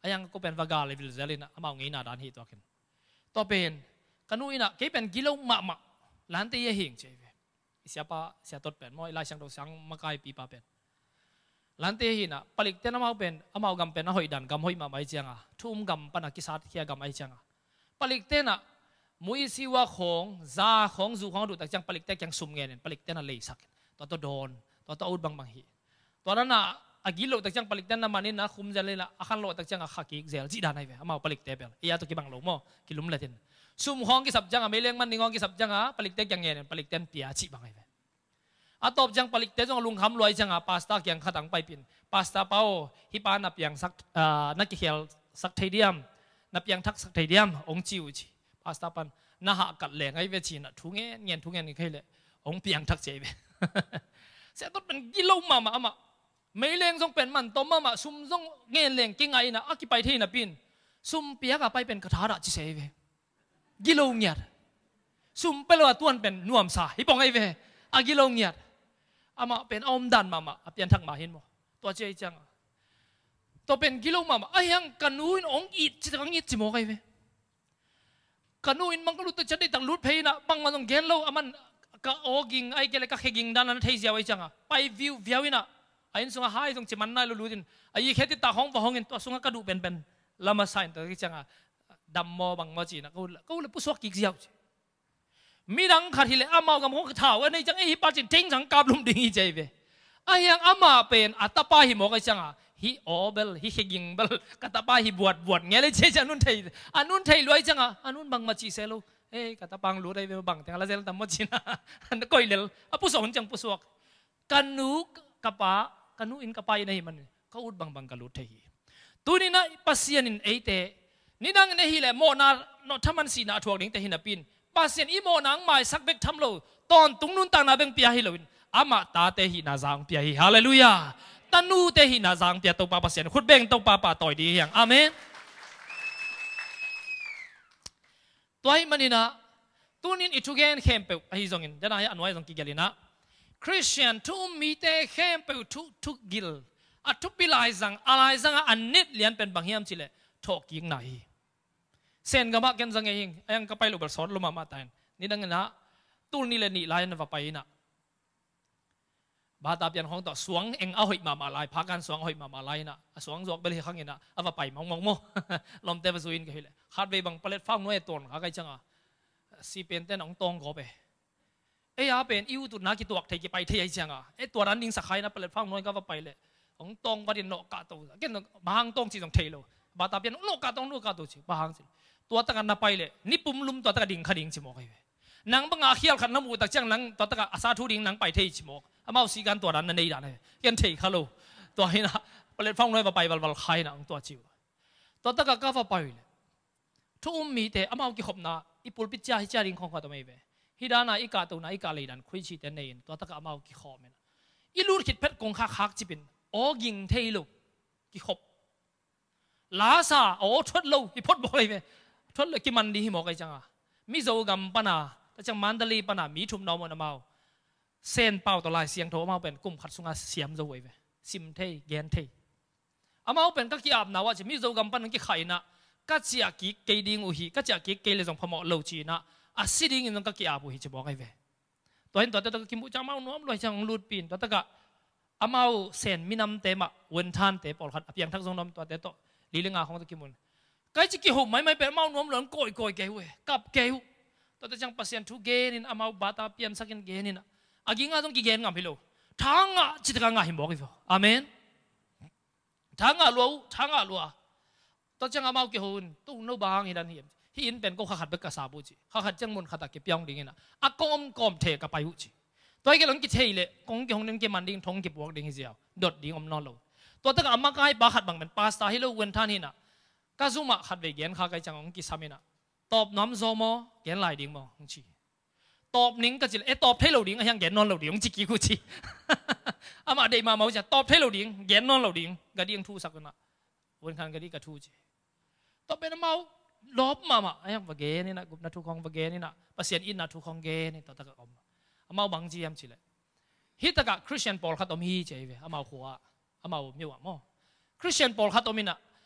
ยังก็เป็นวากาเลวิลเซลินะอามางี้นาดานฮีตัวกันตัวเป็นกันนู้นนะกี่เป็นกิโลมามาล้านเตียหิงเจ้าเสียป้าเสียตดเป็นมอยลายช่างตัวช่างมาไกลปีป้าเป็นล้านเตียหินะผลิตเต้นอามาเป็นอามากัมเป็นอาหอยดันกัมหอยมาไม่เจียงอ่ะทุ่มกัมปนักกิสัตเขียกัมไม่เจียงอ่ะผลิตเต้นอ่ะมุ้ยสิว่าของซาของจูของดูแต่จังผลิตเต้นยังสุ่มเงินผลิตเต้นอะไรสักตัวตัวโดนตัวตัวอุดบังบังฮีตัวนั้นอ่ะอากิโลแต่จังผลิตเต้นน้ำมันนี่นะคุมจะเลยละอาคันโลแต่จังอาขากิกเซลจีดานไอเวอามาผลิตเต้นเปล่าอียาตัวกี่บังโลโม่กิลุมเลยทินสุ่มของกิสับจังอ่ะไม่เลี้ยงมันนี่ของกิสับจังอ่ะผลิตเต้นยังเงินผลิตเต้นเปียจีบังไอเวอาตบจังผลิตเต้นจงลุงคำรวยจังอ่ะพาสต้ายังขัดังไปปินพาสต้าเป้าฮิปานับยังสักนักเขียวสักเทียมนับยังทักสักเทียมองจิวจีพาสต้าปันน่าหักกัดแหลงไอเวจีน่ะทุ่งเงี้ยเงี้ยทุ่งเงี้ยนี่ใครเลยองเปียงทักเจเวเสียต้นเป็นกิโลมามาอ่ะมาไม่เลี้ยงจงเป็นมันต้มมามาซุ่มจงเงี้ยเลี้ยงกิ้งไงนะอากิไปที่น่ะปินซุ่มเปียกไปเป็นกระถาระจิเสเวกิโลเงียดซุ่มเป็นว่าตัวนั้นเป็นนวมสาฮิปองไอเวอากิโลเงียดอามาเป็นอมดันมามาเปลี่ยนทักมาเห็นมั้ตัวเจจังตัวเป็นกิโลมามาไอ้ยังกันนู้นองอิดจิตกังอิดจิโมไอเวกันนู้นมันก็รู้ตัวจะได้ตั้งรูดเพย์นะบางมันต้องเกลโลอามันก็โอกิงไอ้เกลก็เขกิงด้านนั้นเทียไว้จังอ่ะไปวิววิววินะไอ้ส่งหายส่งจิมันน่ารู้ดินไอ้แค่ที่ตาห้องบ่ห้องเงินตัวส่งกระดูเป็นเป็นลามาไซน์ตัวที่จังอ่ะดำมอบางมาจีนะก็ก็เลยผู้สวกกิกเสียวมีดังขัดที่เลยอามากับหัวกระเท้าอันนี้จังไอ้ฮิปาจินทิ้งสังกาบลุมดิ่งอีใจเวไอ้ยังอามาเป็นอัตตาปาฮิโมกไอ้จังอ่ะฮิโอเบลฮิเขกิงเบลกัตตาปาฮิบวชบวชเงี้ยเลยเจ๊จันนุ่นไทยอันนุ่นไทยรวยจังอ่ะอันนุ่นบางมาจีเซลเอ้กัตตาปังรู้ได้เวบางแต่ละเซลตั้มมาจีนะอันก็อีเลลอ่ะผู้สอนจังผู้สวกกันนูกปะกันนูอินกปะยังไงมันเขาอุดบางบางกัลุไทยตัวนี้นะปัสยานินเอเตนี่ดังในฮิเลโมนาโนทมันสีนาทวงดิ้งแต่หินาปินปัสยานอีโมนังไม่สักเบกทำโลตอนตุงนุนต่างนาเบงเปียฮิโลวินอามาตาเตหินาจังเปียฮิฮาเลลูยาตันูเตหินาจังเปียตัวปาปัสยานขุดเบงตัวปาปาต่อยดีอย่างอาเมนตัวให้มันนี่นะตัวนี้อิทุเกนเข้มเปล่าไอ้จงอินจะน่าอันไว้จงกิเกลินะคริสเตียนทุมีเตเข้มเปล่าทุทุกิลอัทุปิลายจังอะไรจังอันนิดเลียนเป็นบางเฮียมจิเลทอกยิงไหนเซนก็มาเกันจังเองไอ้ยังก็ไปลูกบอลสอนลูกมามาตายนี่ดังนั้นนะตัวนี้เลยนี่ลายนั่นว่าไปนะบาตาเปลี่ยนของต่อสวงเองเอาหอยมามาลายพักกันสวงหอยมามาลายนะสวงจอกไปเลยข้างนี้นะเอาว่าไปมองมองมองลมเตะสุอินก็เห็นเลยคาดไปบางประเทศฟังน้อยตัวข้าใครจังอ่ะซีเป็นเต้นองตองก็ไปเอ้ยอาเป็นอิวตุนักกิตัวเทกิไปเทียจังอ่ะเอ้ตัวนั้นยิงสักใครนะประเทศฟังน้อยก็ว่าไปเลยองตองประเด็นโนกาตัวเกี่ยนบางตองจีตองเทโลบาตาเปลี่ยนโนกาตองโนกาตัวจีบางสิตัวตะกันนับไปเลยนี่ปุ่มลุมตัวตะกันดิ่งขดิ่งจิโมกไอ้นังบังอาเขียลขันน้ำมูตะจังนังตัวตะกันอาซาทูดิ่งนังไปเทียจิโมกอามาสีกันตัวนั้นนั่นเองนะเกี่ยนเทียฮัลโหลตัวนี้นะประเทศฟังน้อยว่าไปบัลบัลใครนะตัวจิวตัวตะกันก็ว่าไปเลยทุกอุ้มมีแต่อามากี่ขบนะอีปุ่มปิจาฮิจาริงของเขาตัวไม่เวฮิดานาอีกาตัวนั้นอีกาเลยดันคุยชีเตนเองตัวตะกันอามากี่ขบเนี่ยอีลูดคิดเพชรกงคักคักจิเป็นโอยิงเทียลูกี่ขบลาซาโอ้ทดโลอีพดบ่อยเวทดเลยกิมันดีหิมอกไอจังอ่ะมิโซกัมปนาแต่จังมันดลีปนามีทุ่มนอมันมาเส้นเป่าตัวลายเสียงโทมาเป็นกุมขัดสุงาเสียมจะไว้เวซิมเทยแกนเทยอามาเป็นก็กี่อาบนาว่าจะมิโซกัมปนากี่ไข่นะก็จะกี่เกยดิ้งอุหิก็จะกี่เกยเลยจงพมอโลจีนะอาศิดิ้งยังก็กี่อาบุหิจะบอกไอเวตัวเห็นตัวตะกิมุจังมาหนุ่มลอยจังลูดปีนตัวตะกะอามาเส้นมินำเตมะวันทานเตปอลขัดเพียงทั้งสองน้ำตัวเตโตลีเลงาของตะกิมุนใครจะกี่หุ่มไม่ไม่เป็นเมาหนุ่มหลอนโกยโกยเกยเวกับเกยตัวแต่จังปัสยันทุเกนินอามาบาตาเปียนสักยันเกนินอากิงาต้องกี่เกนงามพิโลทางอ่ะจิตกางาหิมบอกอีกอาเมนทางอ่ะลัวทางอ่ะลัวตัวจังอามากี่หุ่นตู้โนบางฮิดันเหียมฮิอินเป็นก็ขัดเบกกษาบุจิขัดจังมุนขัดตะเกียบยองดิ่งนะอากอมกอมเทกับไปหุจิตัวไอ้กหลังกี่เทเลยกงกี่หงนึงกี่มันดิ่งทงกี่บวกดิ่งเสียวดดดิ่งอมนอนโลตัวตั้งอามาก็ให้บาขัดบางเป็นปาสตาฮิโลเวนทานินะก็ซุ่มขัดเวกียนข้าไกจังองกิสามินะตอบน้ำโซโมเกียนลายดิ่งมองจีตอบนิ่งก็จิเอตอบเทโลดิ่งยังเกียนนอนโลดิ่งจิกี่กูจีอามาเดมาเมาจะตอบเทโลดิ่งเกียนนอนโลดิ่งก็ดิ่งทูสักนะวันคันก็ดิ่งก็ทูจีตอบเป็นเมาลบมามายังวะเกนี่นะกุบนัทุกของวะเกนี่นะภาษาอินนัทุกของเกนี่ตัวตะกอมอามาบางจียมจิเลยฮิตตะกะคริสเตียนปอลขัดอมฮีเจเวอามาหัวอามาไม่ว่ามั้งคริสเตียนปอลขัดอมินะ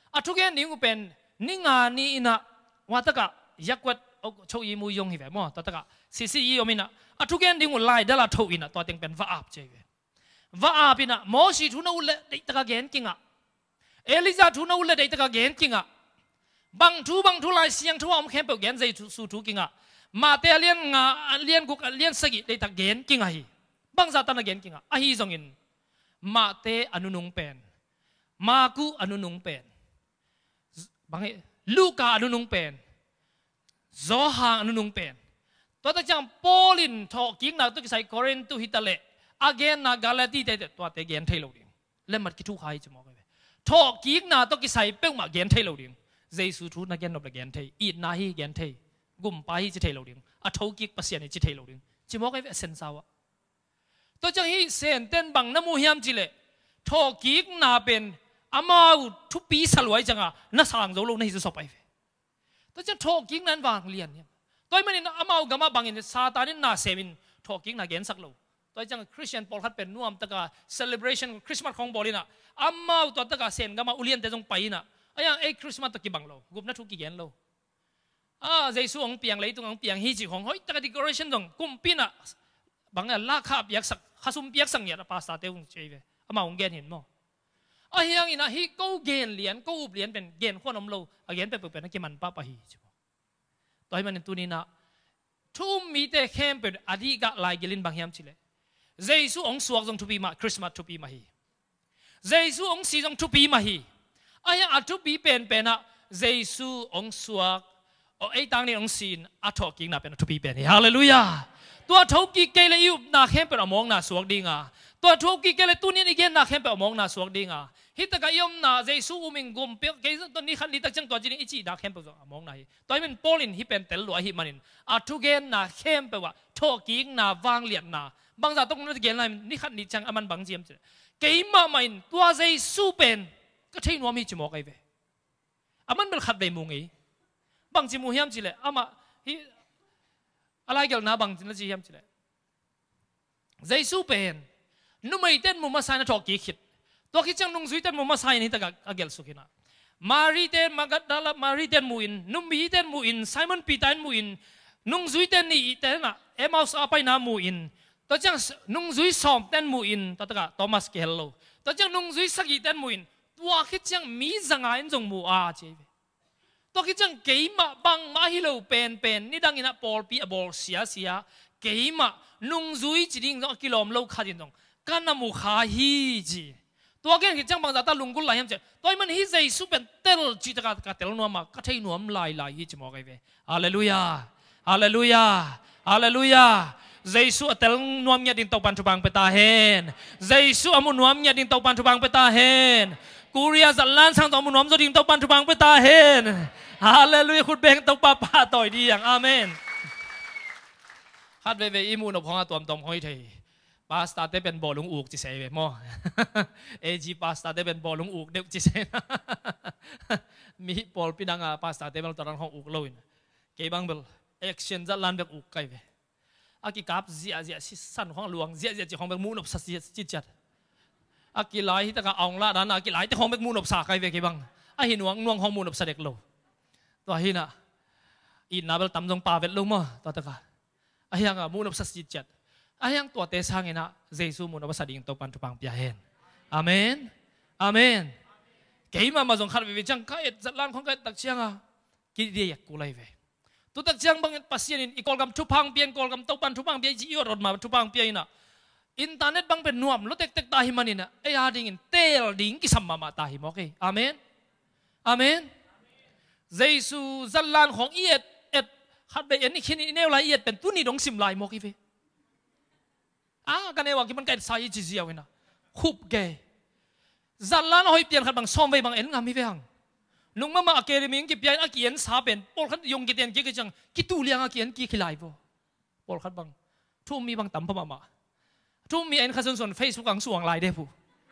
อะทุกอย่างนี้กูเป็นนิงานี่นะว่าตะกะยักวัดโชยมูยงหิเวมอตะกะสิสิยอมินะอะทุกอย่างนี้กูไล่เดลาโชยนะตัวเต็งเป็นว่าอาบเจเวว่าอาบินะโมชีทุนอุเลได้ตะกะเกนกิงะเอลิซาทุนอุเลได้ตะกะเกนกิงะบางทุบางทุไลเสียงทุอมเข้มเปเกนใจสู่ทุกิงะมาเตเลียนงาเลียนกุกเลียนสกิได้ตะเกนกิงะฮีบางซาตันเกนกิงะอะฮีซงอินมาเตอนุนุงเป็นมากูอนุนุงเป็นบางลูกาอนุนุงเป็นโซฮาอนุนุงเป็นตัวตะจังโปลินทอกิงนาตุกิไซโครินตุฮิตาเลอาเกนนากาลาตีเตตตัวเตเกนเทโลดิงเล่มมัดกิทุกหายจมอกเลยทอกิงนาตุกิไซเป้งมาเกนเทโลดิงเจสุทูนักเกนนบเกนเทอีนาฮีเกนเทกุมไปจิเทโลดิงอัทอกิกปัสยานิจิเทโลดิงจมอกเลยเซนซาวะตัวจังฮีเซนเต้นบังน้ำมูฮิมจิเลทอกิงนาเป็นอามาทุปีสลวยจังอ่ะน่าสั่งโจลงในที่สุดไปตัวจังทอกิงนั้นวางเลียนเนี่ยตัวมันนี่อามาอุกามาบังอินซาตานินนาเซมินทอกิงนาเกนสักโลตัวจังคริสเตียนพอลคัดเป็นนุ่มตะกาเซเลบรชันคริสต์มาสของบอลินะอามาตัวตะกาเซนกามาอุเลียนแต่จงไปนะไอ้ยังไอ้คริสต์มาสตะกี้บังโลกุมนัทุกิเกนโลอ่าเจสุองเปียงเลยตรงองเปียงฮิจิของเฮ้ยตะกาดิโกเรชันตรงกุมปีนะบังเนี่ยลากขาบยักษ์สักข้าซุ่มยักษ์สังเนี่ยปาสตาเตอุงเจเวอามาองเกนเห็นมั้งไอ้ยังอินะฮิกูเกนเหรียญกูอุบเหรียญเป็นเกนขวานอมโลเกนเป็นเป็นนักเก็มันป้าปะฮีจิบตัวให้มันตัวนี้นะทุ่มมีแต่เข้มเป็นอดีตลายเกลินบางยามจิเลเจสุองสวกจงทุบีมาคริสต์มาสทุบีมาฮีเจสุองสีจงทุบีมาฮีไอ้ยังอัทุบีเป็นเป็นนะเจสุองสวกโอ้ไอ้ตังนี่องสีนอัทอกิงน่ะเป็นทุบีเป็นฮาเลลูยาตัวทุกีเกลยุบนาเข้มเป็นอมองนาสวกดิงอ่ะตัวทุกีเกลตัวนี้นี่เกนนาเข้มเป็นอมองนาสวกดิงอ่ะฮิตกะยมนาเจสุอุมิงกุมเปียกเกยตัวนี้ขันนี้ตักจังตัวจีนอิจินาเข้มเป็นอมองนาฮีตัวมันโพลินฮิเป็นเตลลัวฮิมันินอัทุเกนนาเข้มเป็นว่าทอกิงนาวางเหรียญนาบางจากต้องนั่นเกณฑ์อะไรนี่ขัดนี่จังอามันบางเจียมเจเกี่ยมาไม่ตัวใจสู้เป็นก็ใช่นัวมีจมูกไอ้เว้อามันเป็นขัดใบมุงไอ้บางจิมูเฮียมจีเลยอามาฮีอะไรเกี่ยวกับบางจินจีเฮียมจีเลยใจสู้เป็นนุ่มไอ้เต้นมุมาใส่ในทอกีขิดตัวคิดจังนุ่งซุยเต้นมุมาใส่นี่ตะกักเกลสุกินะมารีเต้นมากัดดาลมารีเต้นมูอินนุ่มมีเต้นมูอินไซมอนปีตันมูอินนุ่งซุยเต้นนี่เต้นน่ะเอ็มเอาสอาไปนามูอินตัวจังนุ่งซุยสอมเต้นมูอินตัวตะกะโทมัสเกลโลตัวจังนุ่งซุยสักอีเต้นมูอินตัวคิดจังมีจังไงจงมูอาเจตัวคิดจังเกี่ยมาบังมาฮิโลเป็นเป็นนี่ดังอินะบอลปีบอลเสียเสียเกี่ยมานุ่งซุยจีดิงจงกิโลมโลขาดินจงกันน้ำมูขาฮีจีตัวแกคิดจังบางจากตาลุงกุลไหลยังเจตัวมันฮิเจสุเป็นเตลจีตะกะกะเตลนัวมาก็ใช้นัวมลายลายฮิจมอกไอ้เว้ฮาเลลูยาฮาเลลูยาฮาเลลูยาเจสุเตลนัวมยาดินตกปันทุบังเปตาเฮนเจสุอามุนัวมยาดินตกปันทุบังเปตาเฮนกูเรียจัลลันสังตอมุนัวมจดินตกปันทุบังเปตาเฮนฮาเลลูยาคุณเบงตกปาปาต่อยดีอย่างอาเมนฮัดเวเวอิมูนอบของอาตัวมตอมหอยเทปาสตาเตเป็นบอลลุงอูกจิเสยมั้งเอจีปาสตาเตเป็นบอลลุงอูกเด็กจิเสยมีบอลพี่ดังอ่ะปาสตาเตเป็นตอนนั้นของอูกเลยเก็บังเบลเอ็กชันจะลันเบกอูกไกเวอากิกับเสียเสียสิสันของหลวงเสียเสียจีของเบกมูนอบสัตย์จิตจัดอากิไลที่ตะกะองละด้านอากิไลที่ของเบกมูนอบสาไกเวเก็บังอาหินวงนวงของมูนอบสเด็กโลตัวหินะอินนาเบลตั้มจงปาเวลลงมั้งตัวตะกะอายังอ่ะมูนอบสัตย์จิตจัดอายังตัวเตสังเงินะเจสุมุนอวสดิงตปันทุปังพิยาเห็นอาเมนอาเมนเกี่ยมามาจงขัดวิจังก็เอ็ดจัดลานของกันตักเชียงอ่ะกิเลสกูเลยเว้ตัวตักเชียงบางปัสยานินอีกอลกำทุพังเปียนกอลกำตปันทุพังเปียจีอรถมาทุพังเปียน่ะอินเทอร์เน็ตบางเป็นนวมรถเต็กเต็กตาหิมันินะไอ้ยาดิ่งเตลดิ่งกิสัมมามาตาหิมโอเคอาเมนอาเมนเจสุจัดลานของเอ็ดเอ็ดขัดไปเอ็นนี่คิดนี่แนวไรเอ็ดเป็นตัวนี้ดงสิมลายโมกีเวอ่ากันเอว่ากิมันไก่สายจีเซียวนะขุบเกยจัลลันหอยเปลี่ยนขัดบางซ้อมไปบางเอ็นงามีเพียงลุงมามาเกลิมิงกิเปลี่ยนอาเกียนสาเป็นปอลขัดยงกิเตียนกิกจังกิตูเลียงอาเกียนกิขลายบ่ปอลขัดบางทุ่มมีบางตั้มพม่ามาทุ่มมีเอ็นขัดส่วนส่วนเฟซบุ๊กกังสวงลายเด้ผู้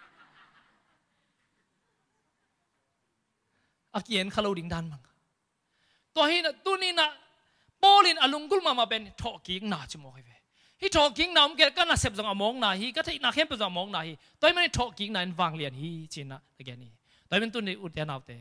อาเกียนขลุ่ดิ่งดันมังตัวนี้นะตัวนี้นะปอลินอลุงกุลมามาเป็นทอกิงนาจมอกเวฮิทอกิงน้ำเกล็ดก็น่าเสพจังอมองนาฮีก็ที่น่าเข้มเป็นจังอมองนาฮีตัวมันทอกิงนั่นวางเลียนฮีจีน่ะตะแกนี่ตัวมันตัวนี้อุดเดียนเอาแต่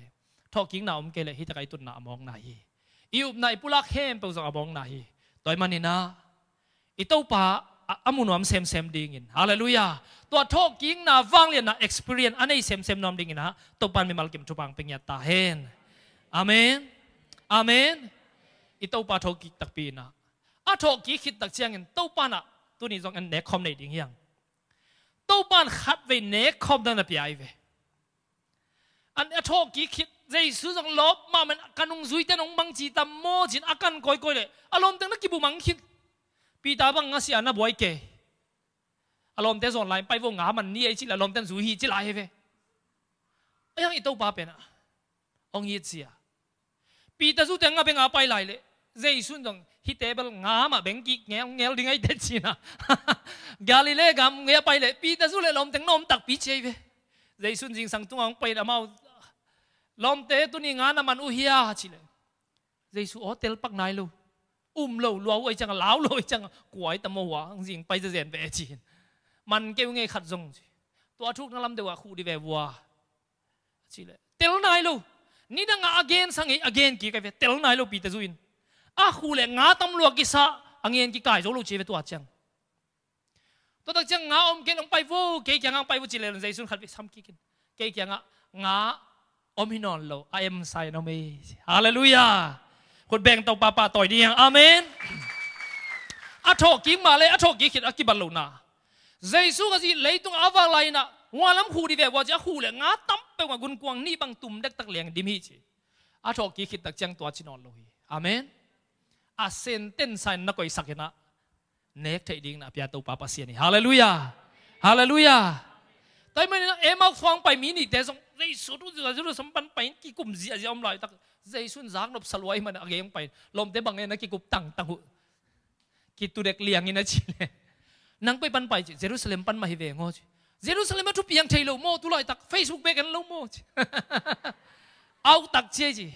ทอกิ้งหนาวมเกลฮิตะไกตุนหนามองไหนอิวไหนปุลักเข้มเปิลสังมองไหนต่อยมันนี่นะอิโตปะอามุนวมเซมเซมดิ่งินฮาเลลูยาตัวทอกิ้งหนาฟังเรียนนะ experience อันนี้เซมเซมนอมดิ่งินนะตัวปันมีมัลกิมทุบังเป็นยาตาเฮนอาเมนอาเมนอิโตปะทอกิ้งตักปีนะอาทอกิ้งคิดตักเชียงเงินตัวปันอะตัวนี้จงอันเน็กคอมในดิ่งยังตัวปันขัดไว้เน็กคอมดันนะพี่ไอเวอันทอกิ้งคิดใจสุดจงลบมามันกันงซุยแต่นงบังจีตามโมจินอาการก่อยก่อยเลยอารมณ์ตั้งนักกิบุมังคิดปีตาบังอาเซียนนะบ่อยเกยอารมณ์แต่ส่วนไหนไปวงงามันนี่ไอ้ชิลอารมณ์แต่ซุยจิไรเว้ยไอ้ยังอีตัวป้าเป็นอะองยีเสียปีตาสู้แต่งาเป็นงาไปไหลเลยใจสุดจงฮิตเตเบิลงามาเบงกี้เงี้ยเงี้ยดิ้งไอ้เด็ดจีน่ะกาลิเลกามเงี้ยไปเลยปีตาสู้เลยลมแต่งนมตักปีเชยเว้ยใจสุดจริงสังตัวของไปละมาลมเตะตัวนี้งานน้ำมันอุเฮียชิเลยเจสุโอเตลปักนายลูอุ้มลูลัวไอ้จังล้าวลูไอ้จังกวยตะมัวจริงไปจะเรียนไปจีนมันเกี่ยวไงขัดจงตัวทุกนั่งลำเดียวคู่ดีแบบวัวชิเลยเตลนายลูนี่ดังอาเกนสังเกอเกนกี่กันเตลนายลูปีตะจุอินอาคู่เลยงาตำรวจกิสะอังเงินกี่กายโจลูจีเวตัวจังตัวตักจังงาอมเกลงไปวูเกี่ยงไปวูจิเลยเจสุนขัดไปซ้ำกี่กันเกี่ยงงาอมินอนโลไอเอ็มไซน์นเมฮาเลลูยาคนแบ่งตัวป้าป้าต่อยดีอย่างอาเมนอัฐกิ้งมาเลยอัฐกิ้งคิดอักิบัลลูนาเจสุก็สิเลยตรงอาวาไลนะวันล้ำคู่ดีแบบว่าจะคู่เลยงาตั้มไปว่ากุนกวางนี่บังตุ่มเด็กตักเลี้ยงดิมิจิอัฐกิ้งคิดตักจังตัวชินอนโลยอาเมนอาเซนเต้นไซน์นักก็อีสักนะเน็กเทดิ้งนะพิอาตัวป้าป้าเสียนี่ฮาเลลูยาฮาเลลูยาแต่ไม่เนี่ยเอ็มเอาฟังไปมินิแต่ส่งใจสุดจะจะสัมพันธ์ไปกี่กลุ่มเสียจะอมลอยตักใจสุดจากนบสลวยมันอะไรยังไปลมแต่บางเนี่ยนะกี่กลุ่มตั้งตั้งหุ่กี่ตัวเด็กเลี้ยงนี่นะจีเลยนั่งไปปันไปเยรูซาเล็มปันมาฮิเวงอจีเยรูซาเล็มมาทุบยังเทโลโมตุลอยตักเฟซบุ๊กเบกันโลโมจีเอาตักเจจี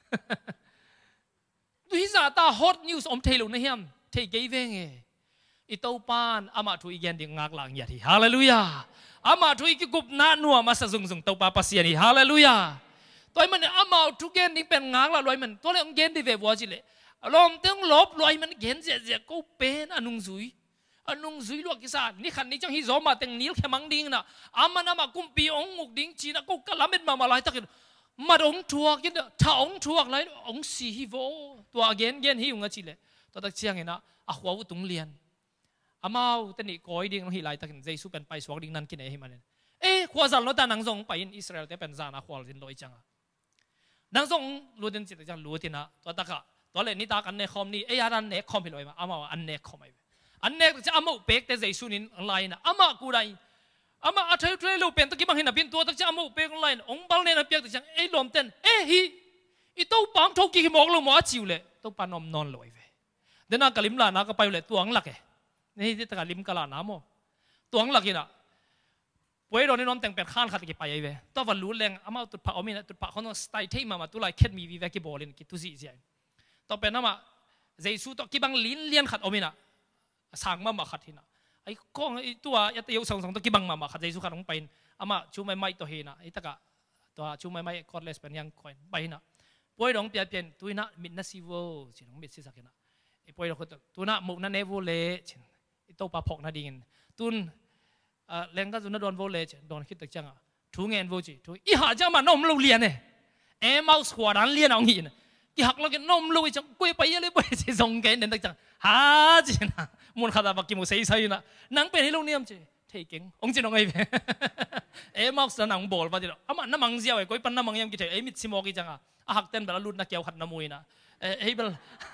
ดูฮิซาตาฮอตนิวส์อมเทโลนะเฮียมเทเกยเวงเออิตาปานอามาทุยยันดิ่งงากหลังยาทีฮาเลลูยาอามาทุยกิกุบนาหนัวมาสะซุงซุงตัวปาปัสยานีฮาเลลูยาตัวมันอามาทุกเกนดิ่งเป็นงากละลอยมันตัวเรื่องเกนดิ่งเววัวจิเลยลมตึงลบลอยมันเกนเสียเสียกูเป็นอนุงซุยอนุงซุยลวกกิสานนี่ขันนี้จังฮิโซมาแต่งนิ้วแค่มังดิ่งนะอามันอามากุมปีองมุกดิ่งจีนะกูกะละเม็ดมามาลายตะกินมาองทัวกินเด้อถ้าองทัวอะไรองสีฮิโวตัวเกนเกนฮิวงะจิเลยตัวตะเชียงเห็นนะอาหัววุตุงเลียนอามาแต่นี่ก้อยดิ่งน้องฮิไลตะกินใจสู้เป็นไปสวกดิ่งนั่นกินเองมันเอ๊ะขวาจันเราแต่นางทรงไปอิสราเอลแต่เป็นจานะขวาจินลอยจังนางทรงรู้ดินจิตจังรู้ที่นะตัวตะกะตัวเล่นนี่ตากันเนคอมนี่เอ้ยอันเนคอมไปลอยมาอามาอันเนคอมไปอันเนคจะอามาอุเบกแต่ใจสู้นินไลน์นะอามากูได้อามาอัฐเทรลูเป็นตะกี้บางเห็นนะเป็นตัวตะจะอามาอุเบกไลน์องค์บาลเนี่ยนะเปียกตะจังเอ้ยลมเต้นเอ้ยฮีอีตู้ปั๊มทุกกี่หมอกลงหมอจิ๋วเลยตู้ปานอมนอนลอยไปเดี๋ยวนักกลิมลานักก็ไปเลยตัวอังหลักเอนี่ที่ตะกลิมกลาน้ำโมตัวอังหลักกินอ่ะป่วยเราเนี่ยน้องแต่งเป็นข้านขัดกี่ไปไอ้เว้ตัววันรู้แรงอามาตุดผักเอามีนะตุดผักเขาต้องสไตล์ที่มามาตุลายแค่มีวิเวกิบอลินกิตุสิเสียต่อไปนั่นมาเจสุตัวกี่บางลิ้นเลี้ยนขัดเอามีนะสั่งมามาขัดที่นะไอ้ก้องไอ้ตัวยัตเยาสองสองตัวกี่บางมามาขัดเจสุขัดลงไปอามาชูไม่ไม่ตัวเฮนะไอ้ตะกะตัวชูไม่ไม่คอร์เลสเป็นยังคอยไปนะป่วยเราเปลี่ยนเปลี่ยนตัวน่ะมิดนัสิโวจิน้องมิดสิสักนะไอ้ป่วยเราคนตัวน่ะมุกนั่นเนโวเล่จิไอ้ตัวปลาพกน่ะดิ่งตุนแรงก็จุนโดนโวเลจโดนคิดตึกจังอ่ะทุ่งเงินโวจีทุ่งอีหาจังมานมลูเลียนเนี่ยเอ็มเอาสควอดันเลียนเอาหินอีหักเราเกินนมลูจังกุยไปยังเลยไปสิส่งเงินเดินตึกจังหาจีนะมูลค่าตาบักกิมุใส่ใส่นะนังเป็นให้ลูกเนี่ยมจีเทกิงองจีน้องไอ้เอ็มเอาสนังบอลมาจีละอามันน้ำมังเสียวไอ้กุยปันน้ำมังยังกี่เทเอ็มิดซิมอกิจังอ่ะหักเต้นแบบลุ่นนักเกี่ยวขัดน้ำมวยนะเฮ้ยเบล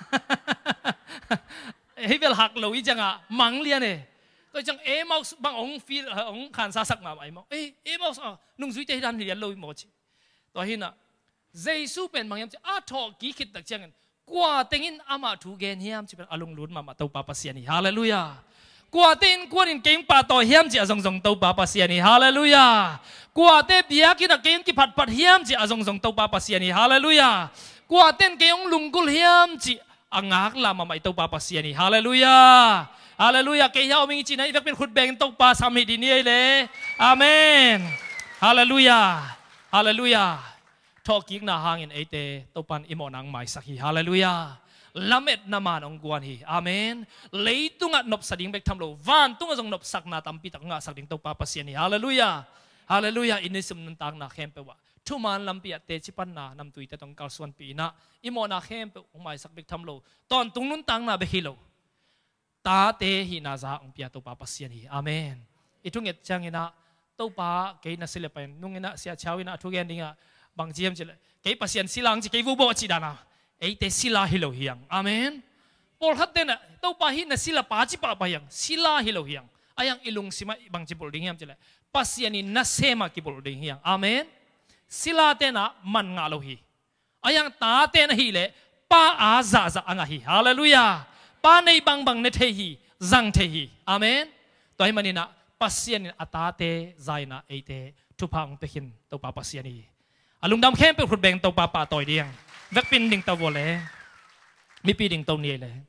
เฮ้ยเบลหักลูอีจังอ่ะมังเลียนเนี่ยตัวจังเอ็มเอาบางองฟีองขันซาสักมาไอ้มอเอ้เอ็มเอานุ่งสุยเตยดันเรียนเลยหมดตัวหินะเจสุเป็นบางอย่างจะอาทอกี่คิดตักจังกันกว่าเต็งอินอามาถูกเกณฑ์เฮียมจะเป็นอารมณ์ลุ้นมามาตัวปาปัสยานีฮาเลลูยากว่าเต็งกว่าอินเก่งปาต่อเฮียมจะส่งส่งตัวปาปัสยานีฮาเลลูยากว่าเต็งเบียกินเก่งกิผัดผัดเฮียมจะส่งส่งตัวปาปัสยานีฮาเลลูยากว่าเต็งเก่งลุงกุลเฮียมจะอ่างหักลามาไม่ตัวปาปัสยานีฮาเลลูยาฮาเลลูยาเกี่ยวมิงจีน่าอีกเป็นขุดแบ่งตัวปาสามีดีนี่เลยอาเมนฮาเลลูยาฮาเลลูยาทอกิกนาหางอินเอเตตัวปันอิโมนังไม่สักฮีฮาเลลูยาละเม็ดน้ำมันองกวนฮีอาเมนเลยตุงะนบสักดิ่งเบกทำโลวันตุงะจงนบสักนาตัมปิตักงะสักดิ่งตัวปาปัสยานีฮาเลลูยาฮาเลลูยาอินนิสมนันตังนาเข้มเปวะทุมันลำปีเตจิปันนานำตุยแต่ต้องการส่วนปีนะอิโมนาเข้มเปองไม่สักเบกทำโลตอนตุงนุนตังนาเบฮิโลตาเตหินาซาองปีตัวปาปัสยานีอาเมนอิทุงเอตจังอินะตัวปาเกยนัสิเลเป็นนุ่งอินะเสียเช้าอินะทุกอย่างนี้บางเจียมจิเลเกยปัสยันสิลังจิเกยวูโบจิดานาไอเตสิลาฮิโลเฮียงอาเมนพอขัดเดนะตัวปาหินะสิลาปาจิปาปายังสิลาฮิโลเฮียงอายังอิลุงสิมาบางจิบุลดิ้งเฮียมจิเลปัสยันินัสเซมากิบุลดิ้งเฮียงอาเมนสิลาเตนะมันงาโลฮีอายังตาเตนะฮีเลปาอาซาซาอังฮีฮาเลลูยาปาในบางบางเนเทฮีจังเทฮีอาเมนตัวให้มันนี่นะปัสยันิอัตาเตใจนะไอเตทุพังเปหินตัวปาปัสยันีอลุงดำเข้มเป็นขุดแบ่งตัวปาป่าต่อยเดียงเวกปินดิ่งตัววัวเลยมีปีดิ่งตัวนี้เลย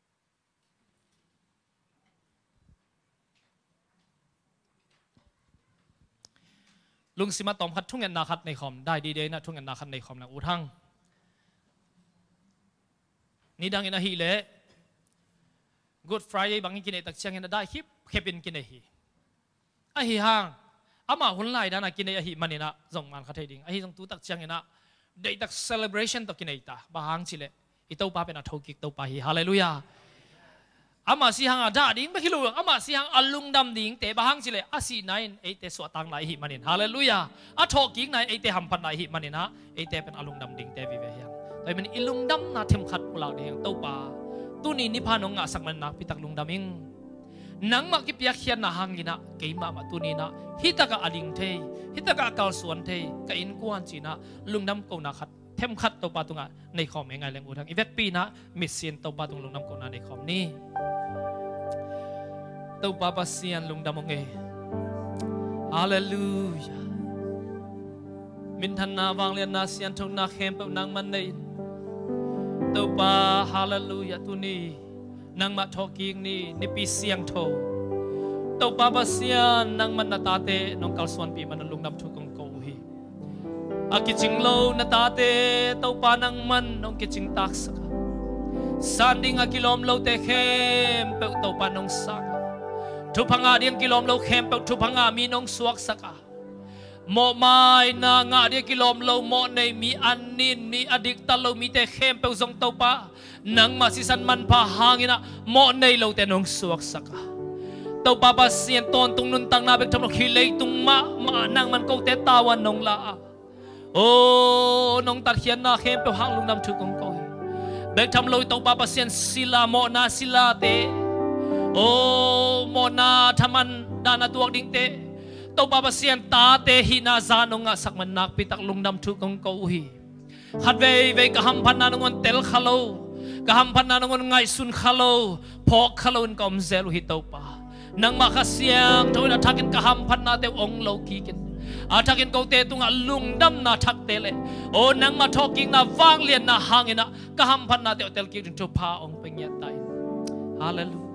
ลุงสิมาตอมขัดทุ่งเงินนาขัดในคอมได้ดีเดนะทุ่งเงินนาขัดในคอมนะอูทั้งนี่ดังอินะฮีเลย Good Friday บางกินไอตักเชียงเงินได้คลิปเคปินกินไอฮีไอฮีห่างอามาหุ่นไล่ด้านนักกินไอฮีมันนี่นะส่งมันขัดให้ดิ่งไอฮีส่งตู้ตักเชียงเงินนะได้ตัก celebration ตักกินไอตาบางสิเลยอิตัวป้าเป็นนักทกิกตัวป้าฮีฮาเลลูยาอามาสิฮังอาดาดิ่งไม่คิดรู้อามาสิฮังอลุงดำดิ่งเตะบางสิเลยอาศีนายไอเตสวตังนายฮีมันนี่ฮาเลลูยาอาทกิกนายไอเตหัมพันนายฮีมันนี่นะไอเตเป็นอลุงดำดิ่งเตวิเวียงแต่เป็นอิลุงดำนาเทมขัดอุลาเดียงตัวป้าตัวนี้นิพพานงะสักมันนักพิตักลุงดำอิงนังมากิปยาเขียนนาหังกินะเกี่ยมามาตัวนี้นะฮิตากะอลิงเทฮิตากะกัลส่วนเทกะอินกวนจีนะลุงดำกูนักขัดเทมขัดตัวปาตุงะในคอมเองไงแรงอุทังอีเวกปีนะมิสเซียนตัวปาตุงลุงดำกูนักในคอมนี้ตัวปาปัสเซียนลุงดำมงเอฮาเลลูยามินทันนาวางเลียนนาเซียนทงนาเข้มเปนางมันในตัวปาฮาเลลูยาตัวนี้นางมาทอกิงนี่นิปีเสียงโทตัวปาปัสเซียนนางมันนาตาเตน้องกัลส่วนปีมันลุงดำทุกงโกฮีอากิจิงโลนาตาเตตัวปานังมันน้องกิจิงตักสักสันดิ้งอากิลอมโลเตเข้มเปตัวปาน้องสักทุพังอาเดียงกิลอมโลเข้มเปทุพังอามีน้องสวกสักโมไม่นางาเดียกิลอมโลโมในมีอันนินมีอดิกตาโลมีเตเข้มเปซงตัวปานังมาสิสันมันพาหางินะโมในโลเตน้องสวกสักตัวปาปัสเซียนตอนตุงนุนตังนาเบกทำลคิเลยตุงมามานังมันก็เตตาวันน้องละโอ้น้องตัดเขียนนาเข้มเปหางลุงดำทุกองก้อยเบกทำลอยตัวปาปัสเซียนศิลาโมนาศิลาเตโอ้โมนาทำมันดานาตัวดิ่งเตตัวปาปัสเซียนตาเตหินาซานงะสักมันนักปิตักลุงดำทุกองก้อยขัดเวเวกหัมพันนานงวนเตลขโลกหัมพันนานงวนไงสุนขโลพอกขโลนกอมเซลุฮิตัวปานังมาขเสียงทว่าทักกินกหัมพันนาเตองโลกีกินอาทักกินเกาเตตุงอลุงดำนาทักเตเลโอ้นังมาทอกิงนาฟังเลียนนาหางนะกหัมพันนาเตอเตลกินจุพาองเป็นยันไตฮาเลลู